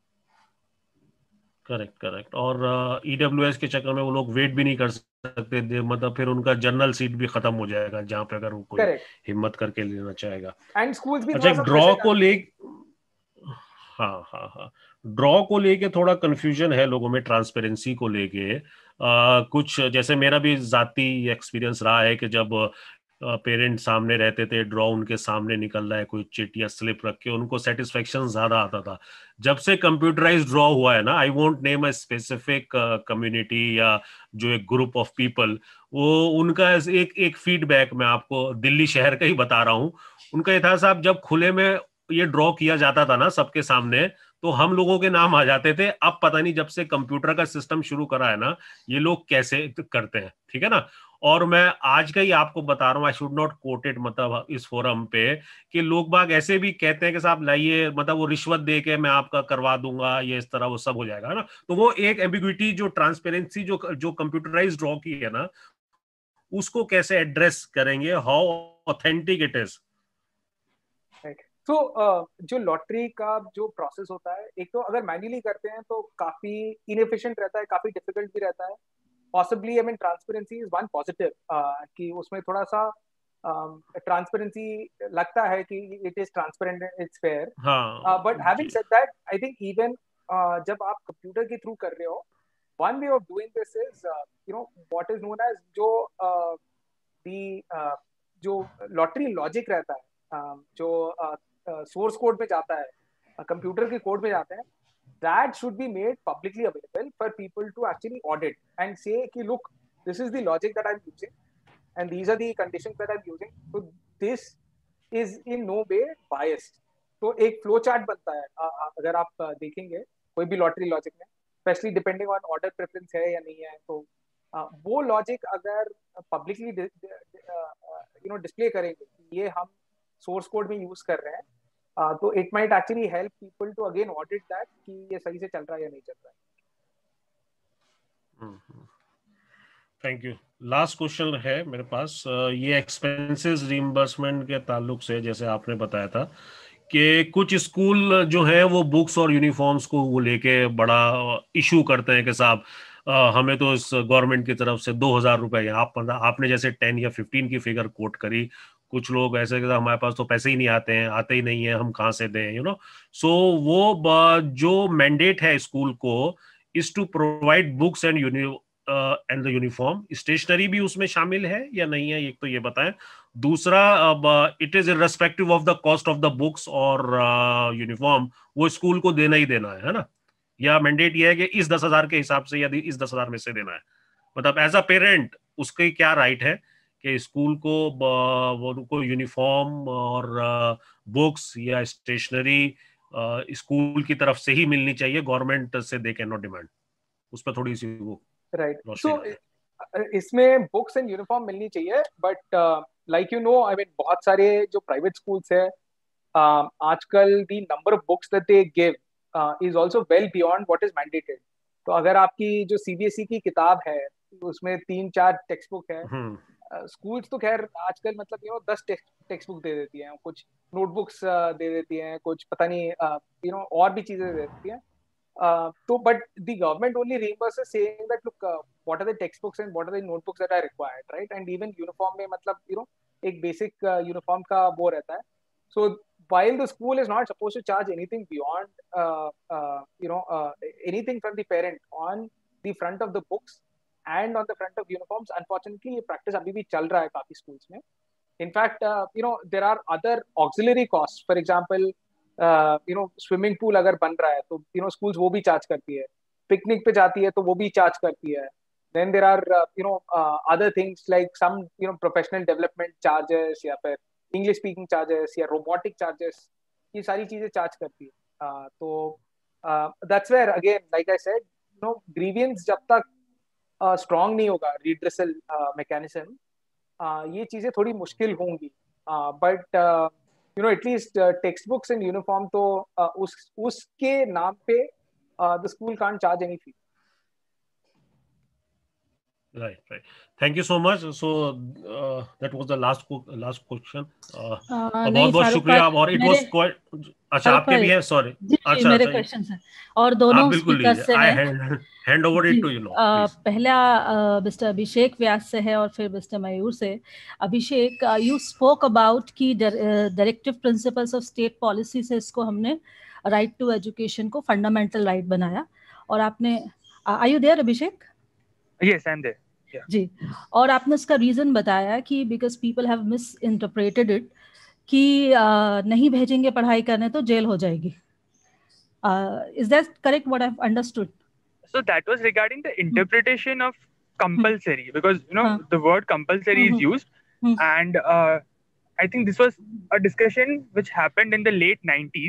Correct correct. और ईडब्ल्यूएस के चक्कर में वो लोग वेट भी नहीं कर सकते, मतलब फिर उनका जनरल सीट भी खत्म हो जाएगा जहाँ पे अगर वो कोई हिम्मत करके लेना चाहेगा। एंड स्कूल्स भी अच्छा ड्रॉ को ले हाँ हाँ हाँ ड्रॉ को लेके थोड़ा कंफ्यूजन है लोगों में, ट्रांसपेरेंसी को लेके। Uh, कुछ जैसे मेरा भी जाती एक्सपीरियंस रहा है कि जब पेरेंट uh, सामने रहते थे, ड्रॉ उनके सामने निकल रहा है, कोई चिट या स्लिप रख के, उनको सेटिस्फेक्शन ज्यादा आता था। जब से कंप्यूटराइज्ड ड्रॉ हुआ है ना, I won't name a specific community या जो एक ग्रुप ऑफ पीपल, वो उनका एक एक फीडबैक मैं आपको दिल्ली शहर का ही बता रहा हूँ। उनका ये था साहब, जब खुले में ये ड्रॉ किया जाता था ना सबके सामने, तो हम लोगों के नाम आ जाते थे। अब पता नहीं जब से कंप्यूटर का सिस्टम शुरू करा है ना, ये लोग कैसे करते हैं, ठीक है ना। और मैं आज का ही आपको बता रहा हूँ, I should not quote it, मतलब इस फोरम पे, कि लोग बाग ऐसे भी कहते हैं कि साहब लाइए, मतलब वो रिश्वत दे के मैं आपका करवा दूंगा, ये इस तरह वो सब हो जाएगा ना। तो वो एक एम्बिग्विटी, जो ट्रांसपेरेंसी जो जो कंप्यूटराइज्ड ड्रॉ की है ना, उसको कैसे एड्रेस करेंगे, हाउ ऑथेंटिक इट इज। तो uh, जो लॉटरी का जो प्रोसेस होता है, एक तो अगर मैन्युअली करते हैं तो काफी इनएफिशिएंट रहता है, काफी डिफिकल्ट भी रहता है। Possibly I mean transparency is one positive, कि उसमें थोड़ा सा ट्रांसपेरेंसी uh, लगता है कि it is transparent, it's fair. But having said that, I think even जब आप कंप्यूटर के थ्रू कर रहे हो, one way of doing this is you know what is known as जो दी uh, uh, जो लॉटरी लॉजिक रहता है, uh, जो uh, सोर्स uh, कोड में जाता है, कंप्यूटर uh, के कोड में जाते हैं, that should be made publicly available for people to actually audit and say कि look, this is the logic that I'm using and these are the conditions that I'm using, so this is in no way biased। तो एक flow chart बनता है, uh, अगर आप uh, देखेंगे कोई भी लॉटरी लॉजिक में, specially depending on order preference है या नहीं है, तो uh, वो लॉजिक अगर पब्लिकली यू नो डिस्प्ले करेंगे कि ये हम सोर्स कोड में यूज कर रहे हैं, Uh, तो it might actually help people to again audit that कि ये सही से चल रहा है या नहीं चल रहा है। Thank you. लास्ट क्वेश्चन है मेरे पास, uh, ये एक्सपेंसेस रिइंबर्समेंट के ताल्लुक से, जैसे आपने बताया था कि कुछ स्कूल जो है वो बुक्स और यूनिफॉर्म्स को वो लेके बड़ा इशू करते हैं कि साहब uh, हमें तो इस गवर्नमेंट की तरफ से दो हजार रुपए, आप आपने जैसे टेन या फिफ्टीन की फिगर कोट करी, कुछ लोग ऐसे कि हमारे पास तो पैसे ही नहीं आते हैं, आते ही नहीं है, हम कहाँ से दें, यू नो। सो वो जो मैंडेट है स्कूल को is to provide books and and the uniform, stationery भी उसमें शामिल है या नहीं है, एक तो ये बताएं। दूसरा, it is irrespective of the cost of the books और यूनिफॉर्म, वो स्कूल को देना ही देना है, है ना, या मैंडेट ये है कि इस दस हजार के हिसाब से यदि इस दस हजार में से देना है, मतलब एज अ पेरेंट उसके क्या राइट है कि स्कूल को वो यूनिफॉर्म और बुक्स या स्टेशनरी स्कूल की तरफ से ही मिलनी चाहिए, गवर्नमेंट से दे कैन नॉट डिमांड, उस पर थोड़ी सी वो राइट। सो इसमें बुक्स एंड यूनिफॉर्म मिलनी चाहिए, but like you know I mean बहुत सारे जो प्राइवेट स्कूल्स है uh, आजकल the number of books that they give is also well beyond what is mandated. तो अगर आपकी जो सीबीएसई की किताब है उसमें तीन चार टेक्स्ट बुक है, स्कूल्स uh, तो खैर आजकल मतलब यू नो दस टेक्स्ट बुक दे देती हैं, कुछ नोटबुक्स uh, दे देती हैं, कुछ पता नहीं यू नो और भी चीजें दे देती हैं। uh, तो but the government only reimburses saying that look uh, what are the textbooks and what are the notebooks that are required, right? and even uniform में मतलब you know एक basic uh, uniform का वो रहता है। so while the school is not supposed to charge anything beyond uh, uh, you know uh, anything from the parent on the front of the books and on the front of uniforms, unfortunately ये practice अभी भी चल रहा है काफी schools में। in fact uh, you know there are other auxiliary costs, for example uh, you know swimming pool अगर बन रहा है तो you know schools वो भी charge करती है, पिकनिक पे जाती है तो वो भी charge करती है। then there are uh, you know uh, other things like some you know professional development charges या फिर English speaking charges या robotic charges, ये सारी चीजें charge करती है। uh, तो uh, that's where again like I said you know grievance जब तक स्ट्रॉन्ग uh, नहीं होगा रिड्रेसल मैकेनिज्म, uh, uh, ये चीजें थोड़ी मुश्किल होंगी। But you know at least textbooks and uniform तो uh, उस उसके नाम पे the school can't charge any fee. Right, right. Thank you so much. So uh, that was the last last question. Uh, बहुत बहुत शुक्रिया। और it was quite अच्छा आपके भी है, सॉरी अच्छा मेरे क्वेश्चंस हैं और दोनों स्पीकर्स से हैं। Hand over it to you know. पहला मिस्टर अभिषेक व्यास से है और फिर मिस्टर मयूर से। अभिषेक, यू स्पोक अबाउट की directive principles of state policy से इसको हमने राइट टू एजुकेशन को फंडामेंटल राइट बनाया, और आपने are you there Abhishek? Yes I am there ji. और आपने इसका रीजन बताया कि because people have misinterpreted it कि uh, नहीं भेजेंगे पढ़ाई करने तो जेल हो जाएगी। Is that correct what I have understood? So that was regarding the interpretation of compulsory, because you know huh. the word compulsory mm-hmm. is used mm-hmm. and uh, I think this was a discussion which happened in the late nineties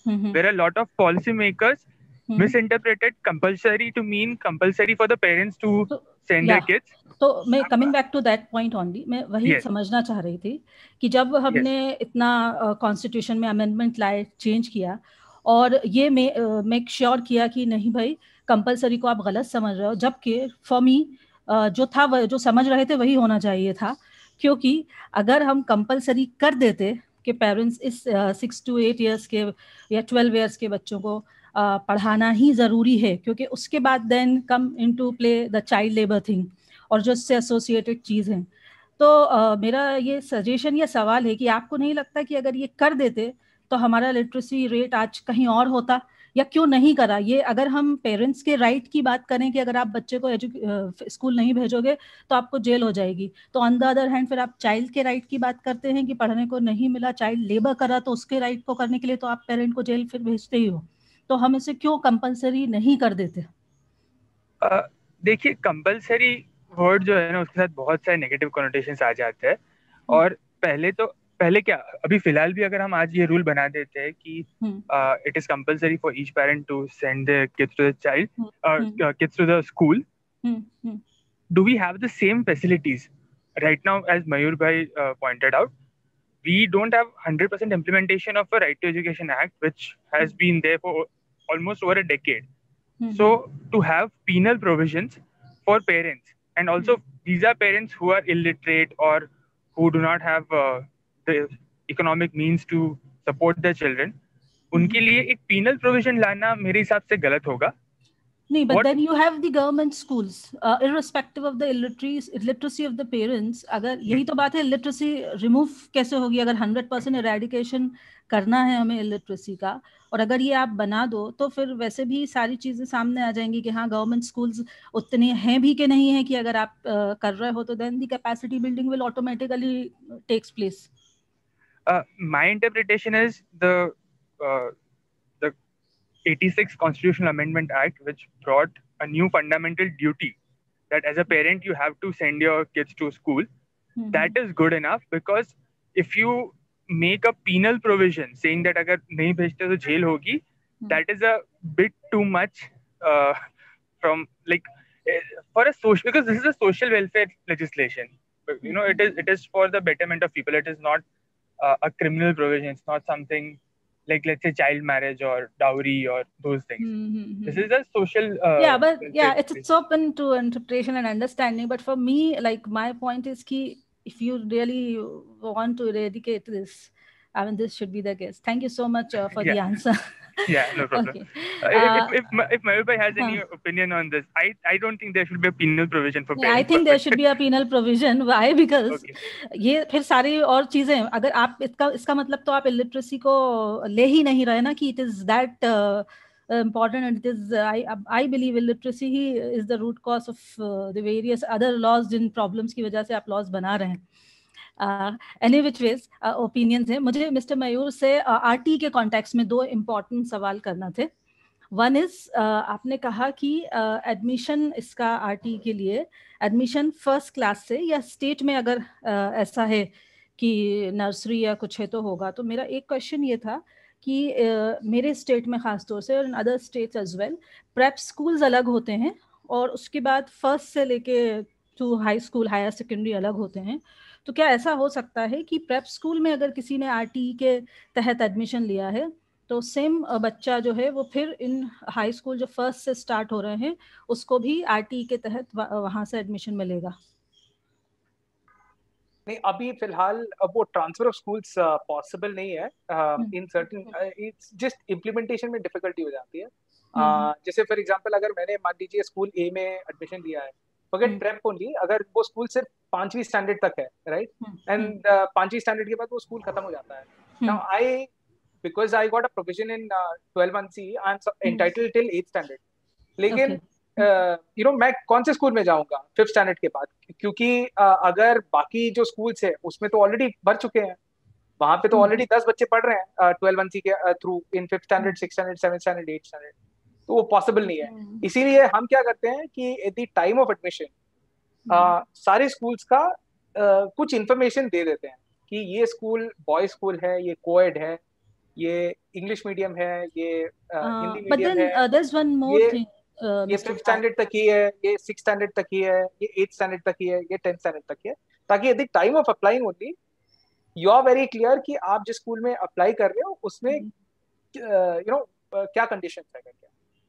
Mhm. where a lot of policymakers Mhm. misinterpreted compulsory to mean compulsory for the parents to तो send या their kids. तो मैं coming back to that point only, मैं वही Yes. समझना चाह रही थी कि जब हमने इतना कॉन्स्टिट्यूशन में अमेंडमेंट लाए, चेंज किया और ये मेक श्योर किया कि नहीं भाई कंपलसरी को आप गलत समझ रहे हो, जबकि फॉर मी जो था वह जो समझ रहे थे वही होना चाहिए था, क्योंकि अगर हम कंपलसरी कर देते कि पेरेंट्स इस सिक्स टू एट ईयर्स के या ट्वेल्व ईयर्स के बच्चों को uh, पढ़ाना ही ज़रूरी है, क्योंकि उसके बाद then come into play the child labour thing और जो इससे एसोसिएटेड चीज़ हैं। तो uh, मेरा ये सजेशन या सवाल है कि आपको नहीं लगता कि अगर ये कर देते तो हमारा लिटरेसी रेट आज कहीं और होता, या क्यों नहीं करा? ये अगर हम पेरेंट्स के राइट की बात करें कि अगर आप बच्चे को एजुके स्कूल नहीं भेजोगे तो आपको जेल हो जाएगी, तो ऑन द अदर हैंड फिर आप चाइल्ड के राइट की बात करते हैं कि पढ़ने को नहीं मिला, चाइल्ड लेबर करा, तो उसके राइट को करने के लिए तो आप पेरेंट को जेल फिर भेजते ही हो, तो हम इसे क्यों कंपलसरी नहीं कर देते? uh, देखिए कंपलसरी वर्ड जो है ना उसके साथ बहुत सारे नेगेटिव कॉनोटेशंस आ जाते हैं, और पहले तो पहले क्या अभी फिलहाल भी अगर हम आज ये रूल बना देते हैं कि it is compulsory for each parent to send their kids to the child kids to the school, do we have the same facilities right now? As Mayur bhai uh, pointed out, we don't have one hundred percent implementation of a Right to Education Act, which has been there for almost over a decade. Mm-hmm. So to have penal provisions for parents, and also these are parents who are illiterate or who do not have uh, the economic means to support their children, उनके लिए एक penal provision लाना मेरे हिसाब से गलत होगा. नहीं, but What? then you have the government schools, uh, irrespective of the illiteracy, illiteracy of the parents. अगर यही तो बात है, illiteracy remove कैसे होगी? अगर हंड्रेड परसेंट eradication करना है हमें illiteracy का, और अगर ये आप बना दो तो फिर वैसे भी सारी चीजें सामने आ जाएंगी कि हाँ गवर्नमेंट स्कूल्स उतने हैं भी कि नहीं है कि अगर आप uh, कर रहे हो तो then the capacity building will automatically takes place. Uh, my interpretation is the uh, the eighty-six Constitutional Amendment Act, which brought a new fundamental duty that as a parent you have to send your kids to school. Mm-hmm. That is good enough, because if you make a penal provision saying that agar nahi bhejte to jail hogi, mm-hmm. that is a bit too much uh, from like uh, for a social, because this is a social welfare legislation. But, you know, it is it is for the betterment of people. It is not uh, a criminal provision. It's not something like, let's say, child marriage or dowry or those things. Mm-hmm. This is a social uh, yeah but yeah it's, it's open to interpretation and understanding, but for me, like, my point is ki if you really want to eradicate this, I mean, this should be the case. Thank you so much uh, for yeah. the answer. Yeah, no problem. Okay. Uh, uh, if if, if Mayur bhai has any huh. opinion on this, I I don't think there should be a penal provision for parents. Yeah, I think there should be a penal provision. Why? Because okay. ये फिर सारी और चीजें, अगर आप इसका इसका मतलब तो आप illiteracy को ले ही नहीं रहे ना कि it is that uh, important, and it is uh, I I believe illiteracy he is the root cause of uh, the various other laws Jin problems की वजह से आप laws बना रहे हैं. एनी विच वेज ओपिनियंस है. मुझे mister Mayur से आरटी uh, के कॉन्टेक्स्ट में दो इम्पॉर्टेंट सवाल करना थे. वन इज uh, आपने कहा कि एडमिशन uh, इसका आरटी के लिए एडमिशन फर्स्ट क्लास से या स्टेट में अगर uh, ऐसा है कि नर्सरी या कुछ है तो होगा. तो मेरा एक क्वेश्चन ये था कि uh, मेरे स्टेट में खासतौर से और in other states as well prep schools अलग होते हैं और उसके बाद फर्स्ट से लेके to high school higher secondary अलग होते हैं. तो क्या ऐसा हो सकता है कि प्रेप स्कूल में अगर किसी ने आरटी के तहत एडमिशन लिया है तो सेम बच्चा जो है वो फिर इन हाई स्कूल जो फर्स्ट से स्टार्ट हो रहे हैं उसको भी आरटी के तहत वहां से एडमिशन मिलेगा? नहीं, अभी फिलहाल अब वो ट्रांसफर ऑफ स्कूल्स पॉसिबल नहीं है. In certain it's just implementation में डिफिकल्टी हो जाती है. uh, जैसे फॉर एग्जांपल अगर मैंने मान लीजिए स्कूल ए में एडमिशन लिया है, फॉरगेट प्रेप ओनली, अगर वो स्कूल सिर्फ पांचवी स्टैंडर्ड तक है, राइट, एंड पांचवी स्टैंडर्ड के बाद वो स्कूल खत्म हो जाता है. Now I because I got a provision in twelve one C I am entitled till eighth standard, लेकिन यू नो मैं कौन से स्कूल में जाऊंगा फिफ्थ स्टैंडर्ड के बाद, क्योंकि uh, अगर बाकी जो स्कूल्स है उसमें तो ऑलरेडी भर चुके हैं, वहां पे तो ऑलरेडी दस बच्चे पढ़ रहे हैं ट्वेल्व वन सी के through in fifth standard, six standard, seven standard, eight standard, तो वो पॉसिबल नहीं है. इसीलिए हम क्या करते हैं कि at the time of admission सारे स्कूल्स का uh, कुछ इंफॉर्मेशन दे देते हैं कि ये स्कूल बॉय स्कूल है, ये कोएड है, ये इंग्लिश मीडियम है, ये हिंदी बट मीडियम है, then there is one more ये थिंग, ये फिफ्थ स्टैंडर्ड तक ही है, ये सिक्स स्टैंडर्ड तक ही है, ये एट स्टैंडर्ड तक ही है, ये टेंथ स्टैंडर्ड तक ही है, ताकि at the time of applying only you are very clear कि आप जिस स्कूल में अप्लाई कर रहे हो उसमें यू नो क्या कंडीशन है करके।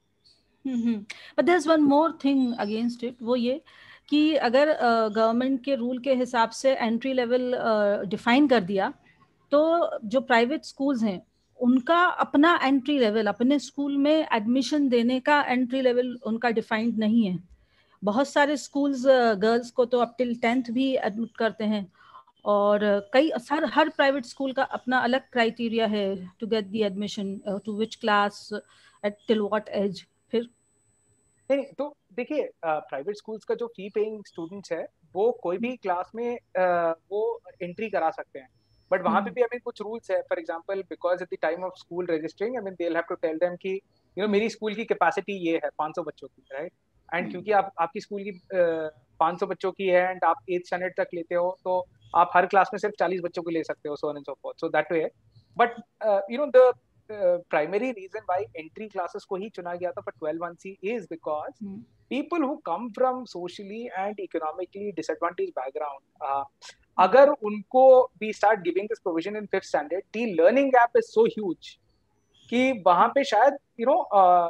But there is one more thing against it, वो ये कि अगर गवर्नमेंट uh, के रूल के हिसाब से एंट्री लेवल डिफाइन कर दिया, तो जो प्राइवेट स्कूल्स हैं उनका अपना एंट्री लेवल, अपने स्कूल में एडमिशन देने का एंट्री लेवल उनका डिफाइंड नहीं है। बहुत सारे स्कूल्स गर्ल्स को तो अप टिल टेंथ भी एडमिट करते हैं, और कई हर हर प्राइवेट स्कूल का अपना अलग क्राइटेरिया है to get the admission, to which class, at till what age. फिर नहीं, तो देखिए प्राइवेट स्कूल्स का जो फी पेइंग स्टूडेंट्स है वो कोई भी क्लास में uh, वो एंट्री करा सकते हैं, बट वहाँ पे भी हमें कुछ रूल्स है। For example, because at the time of school registering I mean they will have to tell them कि यू नो मेरी स्कूल की कैपेसिटी ये है पाँच सौ बच्चों की, राइट, एंड क्योंकि आप आपकी स्कूल की पाँच सौ बच्चों की है एंड आप एट स्टैंडर्ड तक लेते हो, तो आप हर क्लास में सिर्फ चालीस बच्चों को ले सकते हो, so and so fourth, so that way. But you know the primary reason why entry classes को ही चुना गया था for twelve one C is because people who come from socially and economically disadvantage background, अगर उनको we start giving this provision in fifth standard, the learning gap is so huge कि वहां पे शायद यू नो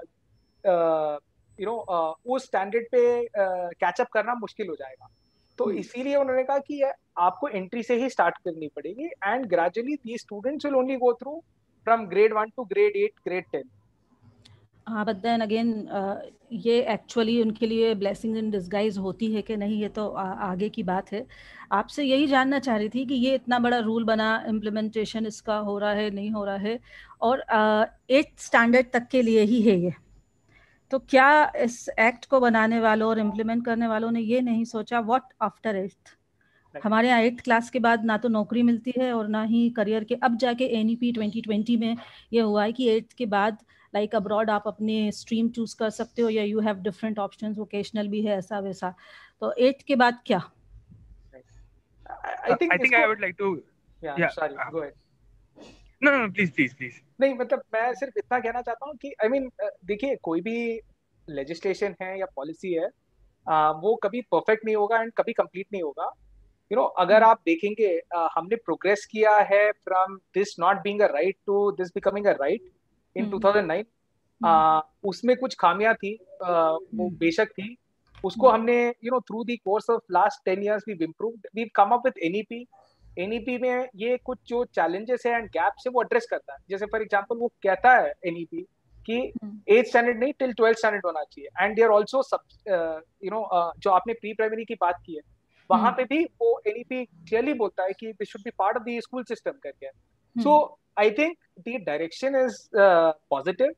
यू नो उस standard पे catch up uh, करना मुश्किल हो जाएगा। तो इसीलिए उन्होंने कहा कि आपको एंट्री से ही स्टार्ट करनी पड़ेगी and gradually the students will only go through from grade one to grade eight, grade ten. हाँ, बट देन अगेन ये एक्चुअली उनके लिए ब्लेसिंग इन डिस्गाइज होती है कि नहीं, ये तो आ, आगे की बात है। आपसे यही जानना चाह रही थी कि ये इतना बड़ा रूल बना, इम्प्लीमेंटेशन इसका हो रहा है नहीं हो रहा है, और एट्थ स्टैंडर्ड तक के लिए ही है ये, तो क्या इस एक्ट को बनाने वालों और इम्प्लीमेंट करने वालों ने ये नहीं सोचा व्हाट आफ्टर एट्थ? हमारे यहाँ एट्थ क्लास के बाद ना तो नौकरी मिलती है और ना ही करियर के, अब जाके एनईपी ट्वेंटी ट्वेंटी में ये हुआ है कि एट्थ के बाद लाइक अब्रॉड आप अपने स्ट्रीम चूज कर सकते हो, या you have different options, vocational भी है, ऐसा वैसा। तो एट्थ के बाद क्या? I think I think I would like to yeah, yeah sorry uh, go ahead. No no please please please नहीं, मतलब मैं सिर्फ इतना कहना चाहता हूँ कि आई I मीन mean, देखिए कोई भी लेजिस्लेशन है या पॉलिसी है uh, वो कभी परफेक्ट नहीं होगा एंड कभी कंप्लीट नहीं होगा। यू you नो know, अगर आप देखेंगे uh, हमने प्रोग्रेस किया है from this not being a right to this becoming a right in two thousand nine. uh, उसमें कुछ खामियां थी, uh, वो बेशक थी, उसको हमने you know through the course of last ten years we improved, we come up with NEP. NEP में ये कुछ जो चैलेंजेस है एंड गैप्स है वो एड्रेस करता है। जैसे फॉर एग्जांपल वो कहता है एनईपी कि एट स्टैंडर्ड नहीं टिल ट्वेल्थ स्टैंडर्ड होना चाहिए, and there also you know जो आपने प्री प्राइमरी की बात की है वहां पे भी वो एनईपी क्लियरली बोलता है कि this should be part of the school system करके। So I think the direction is positive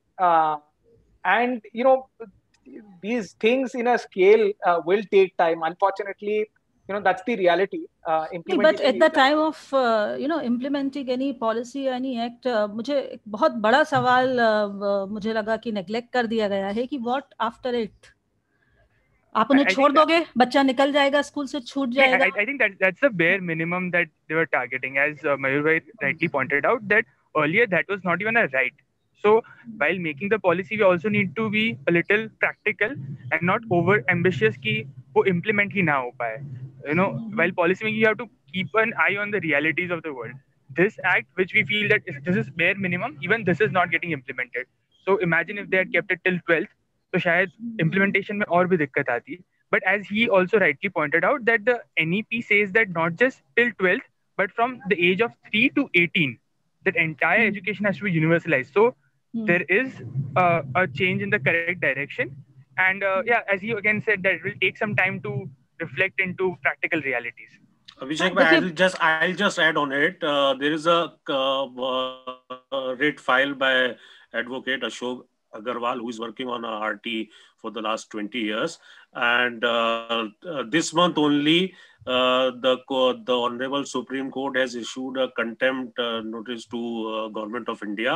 and you know these things in a scale uh, will take time, unfortunately, you know, that's the reality. uh, but at the time of uh, you know implementing any policy, any act, uh, मुझे एक बहुत बड़ा सवाल uh, मुझे लगा कि neglect कर दिया गया है कि what after it? आप उन्हें छोड़ दोगे, बच्चा निकल जाएगा स्कूल से, छूट जाएगा? I, I think that that's the bare minimum that they were targeting, as uh, Mayur bhai rightly pointed out, that earlier that was not even a right. So while making the policy, we also need to be a little practical and not over ambitious कि वो implement ही ना हो पाए. You know, while policy making, you have to keep an eye on the realities of the world. This act, which we feel that this is bare minimum, even this is not getting implemented. So imagine if they had kept it till twelfth, तो शायद implementation में और भी दिक्कत आती. But as he also rightly pointed out, that the N E P says that not just till twelfth, but from the age of three to eighteen, that entire education has to be universalized. So Hmm. there is uh, a change in the correct direction, and uh, yeah, as you again said, that it will take some time to reflect into practical realities. Abhishek, I'll just I'll just add on it. Uh, there is a uh, uh, writ filed by Advocate Ashok Agarwal, who is working on a R T for the last twenty years, and uh, uh, this month only uh, the the Honorable Supreme Court has issued a contempt uh, notice to uh, Government of India,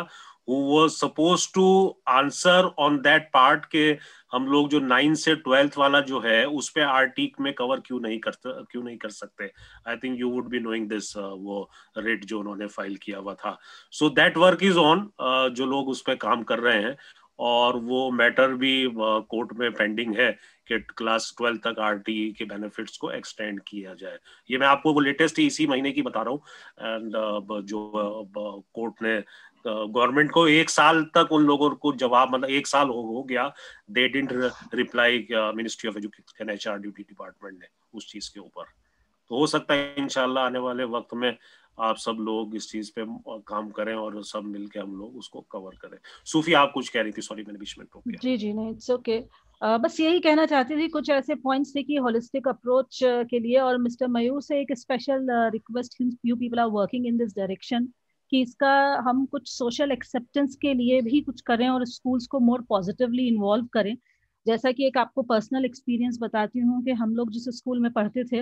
who was supposed to answer on that part के हम लोग जो ninth से twelfth वाला जो है उस पे आर्टिक में कवर क्यों नहीं करते क्यों नहीं कर सकते. I think you would be knowing this, वो रेट जो उन्होंने फाइल किया हुआ था. So that work is on, जो लोग उस पे काम कर रहे हैं, और वो मैटर भी कोर्ट uh, में पेंडिंग है कि क्लास ट्वेल्थ तक आरटीई के बेनिफिट्स को एक्सटेंड किया जाए. ये मैं आपको वो लेटेस्ट इसी महीने की बता रहा हूँ. एंड uh, जो कोर्ट uh, ने गवर्नमेंट uh, को एक साल तक उन लोगों को जवाब, मतलब एक साल हो, हो गया, they didn't reply ministry of education HR duty department ने उस चीज के ऊपर. तो हो सकता है इंशाल्लाह आने वाले वक्त में आप सब लोग इस चीज पे काम करें और सब मिलके हम लोग उसको कवर करें. सूफी आप कुछ कह रही थी, सॉरी मैंने बीच में टोक दिया. जी जी नहीं, इट्स ओके. बस यही कहना चाहती थी, कुछ ऐसे पॉइंट्स थे कि होलिस्टिक अप्रोच के लिए, और मिस्टर मयूर से एक special request, you people are working in this direction, कि इसका हम कुछ सोशल एक्सेप्टेंस के लिए भी कुछ करें और स्कूल्स को मोर पॉजिटिवली इन्वॉल्व करें. जैसा कि एक आपको पर्सनल एक्सपीरियंस बताती हूँ कि हम लोग जिस स्कूल में पढ़ते थे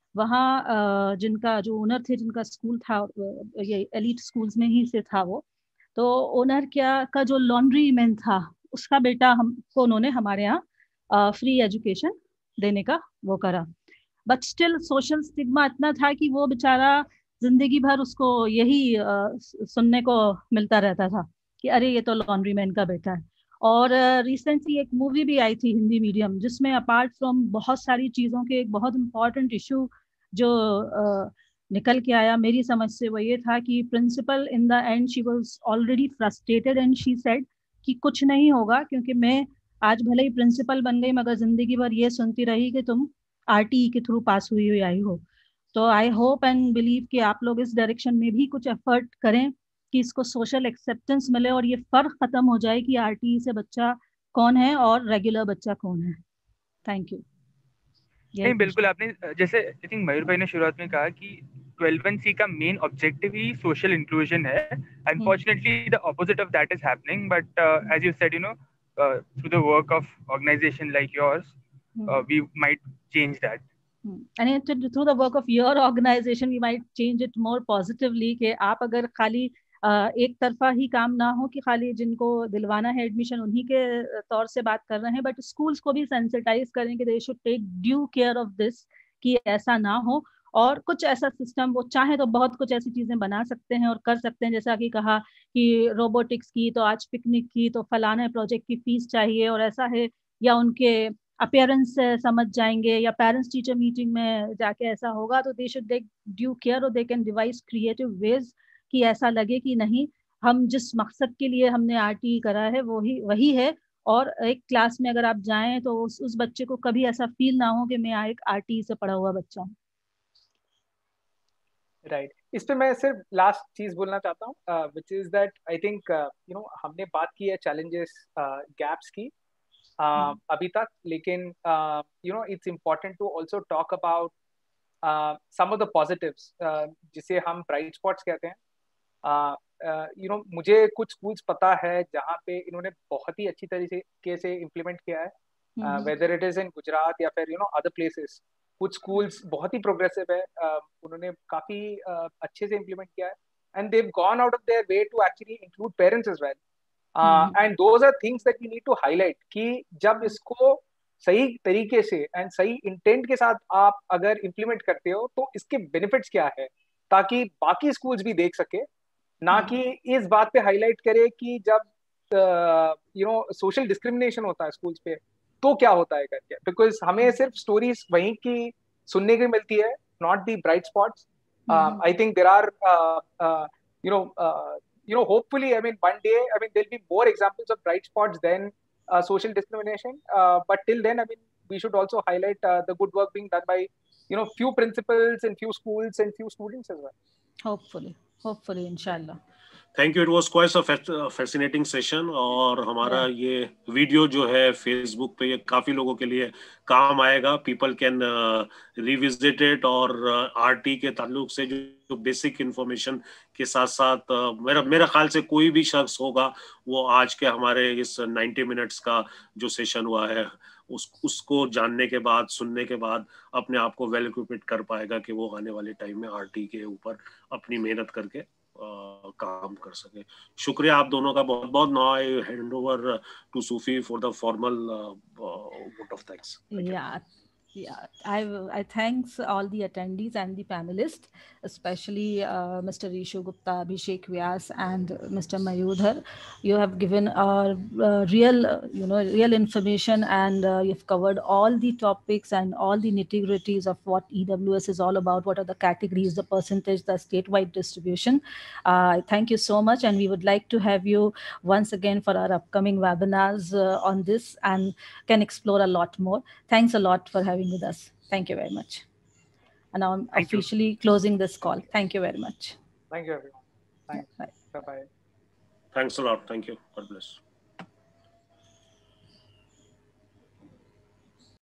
वहाँ जिनका जो ओनर थे, जिनका स्कूल था, ये एलीट स्कूल्स में ही से था वो, तो ओनर क्या का जो लॉन्ड्री मैन था उसका बेटा हमको उन्होंने हमारे यहाँ फ्री एजुकेशन देने का वो करा. बट स्टिल सोशल स्टिग्मा इतना था कि वो बेचारा जिंदगी भर उसको यही आ, सुनने को मिलता रहता था कि अरे ये तो लॉन्ड्री मैन का बेटा है. और रिसेंटली uh, एक मूवी भी आई थी हिंदी मीडियम, जिसमें अपार्ट फ्रॉम बहुत सारी चीज़ों के एक बहुत इम्पॉर्टेंट इशू जो uh, निकल के आया मेरी समझ से, वो ये था कि principal in the end she was already frustrated and she said कि कुछ नहीं होगा, क्योंकि मैं आज भले ही प्रिंसिपल बन गई मगर जिंदगी भर ये सुनती रही कि तुम आरटीई के थ्रू पास हुई हुई आई हो. तो आई होप एंड बिलीव कि आप लोग इस डायरेक्शन में भी कुछ एफर्ट करें कि इसको सोशल एक्सेप्टेंस मिले और ये फर्क खत्म हो जाए कि आरटीई से बच्चा कौन है और रेगुलर बच्चा कौन है. Thank you. नहीं बिल्कुल, आपने जैसे आई थिंक मयूर भाई ने शुरुआत में कहा कि ट्वेल्व वन सी का मेन ऑब्जेक्टिव ही सोशल इंक्लूजन है. Unfortunately the opposite of that is happening, but as you said, you know, through the work of organization like yours we might change that. and through the work of your organization we might change it more positively कि आप अगर खाली Uh, एक तरफा ही काम ना हो कि खाली जिनको दिलवाना है एडमिशन उन्हीं के तौर से बात कर रहे हैं, बट स्कूल्स को भी सेंसिटाइज करें कि they should take due care of this, कि ऐसा ना हो. और कुछ ऐसा सिस्टम वो चाहे तो बहुत कुछ ऐसी चीजें बना सकते हैं और कर सकते हैं, जैसा कि कहा कि रोबोटिक्स की तो आज पिकनिक की तो फलाने प्रोजेक्ट की फीस चाहिए और ऐसा है, या उनके अपियरेंस से समझ जाएंगे, या पेरेंट्स टीचर मीटिंग में जाके ऐसा होगा, तो they should take due care और they can devise creative ways कि ऐसा लगे कि नहीं, हम जिस मकसद के लिए हमने आरटीई करा है वही वही है. और एक क्लास में अगर आप जाएं तो उस, उस बच्चे को कभी ऐसा फील ना हो कि मैं एक आरटीई से पढ़ा हुआ बच्चा हूँ. Right right. इस पे मैं सिर्फ लास्ट चीज बोलना चाहता हूँ, which is that I think you know हमने बात की है चैलेंजेस गैप्स की uh, hmm. अभी तक, लेकिन you know it's important to also talk about some of the positives जिसे हम ब्राइट स्पॉट्स कहते हैं. यू नो मुझे कुछ स्कूल्स पता है जहाँ पे इन्होंने बहुत ही अच्छी तरीके से इम्प्लीमेंट किया है, whether it is in Gujarat या फिर यू नो अदर प्लेसेस. कुछ स्कूल्स बहुत ही प्रोग्रेसिव है, uh, उन्होंने काफी uh, अच्छे से इम्प्लीमेंट किया है, and they have gone out of their way to actually include parents as well, and those are things that we need to highlight कि जब इसको सही तरीके से एंड सही इंटेंट के साथ आप अगर इम्प्लीमेंट करते हो तो इसके बेनिफिट्स क्या है, ताकि बाकी स्कूल्स भी देख सके, ना कि इस बात पे हाईलाइट करे कि जब यू नो सोशल डिस्क्रिमिनेशन होता है स्कूल्स पे तो क्या होता है करके. बिकॉज हमें सिर्फ स्टोरीज वहीं की सुनने की मिलती है, not the bright spots. I think there are you know you know hopefully I mean one day I mean there'll be more examples of bright spots than uh, social discrimination, uh, but till then I mean we should also highlight uh, the good work being done by you know few principals and few schools and few students as well. Hopefully hopefully inshallah. Thank you. It was quite a fascinating session, और हमारा yeah. ये video जो है Facebook पे ये काफी लोगों के लिए काम आएगा. पीपल कैन रिविजिट इट, और आरटी uh, के ताल्लुक से जो, जो बेसिक इंफॉर्मेशन के साथ साथ uh, मेरा मेरा ख्याल से कोई भी शख्स होगा वो आज के हमारे इस नाइंटी मिनट्स का जो सेशन हुआ है उस उसको जानने के बाद, सुनने के बाद अपने आप को वेल इक्विप्ड कर पाएगा कि वो आने वाले टाइम में आरटी के ऊपर अपनी मेहनत करके काम कर सके। शुक्रिया आप दोनों का बहुत बहुत। Now I hand over to Sufi for the formal vote of thanks. Yeah. Yeah, I, I thanks all the attendees and the panelists, especially uh, Mister Rishu Gupta, Abhishek Vyas, and Mister Mayudhar. You have given uh, uh, real, uh, you know, real information, and uh, you've covered all the topics and all the nitty-gritties of what E W S is all about. What are the categories, the percentage, the statewide distribution. Uh, thank you so much, and we would like to have you once again for our upcoming webinars uh, on this, and can explore a lot more. Thanks a lot for having with us. Thank you very much. And now I'm Thank officially you. closing this call. Thank you very much. Thank you, everyone. Thanks. Yeah, bye. Bye-bye. Thanks a lot. Thank you. God bless.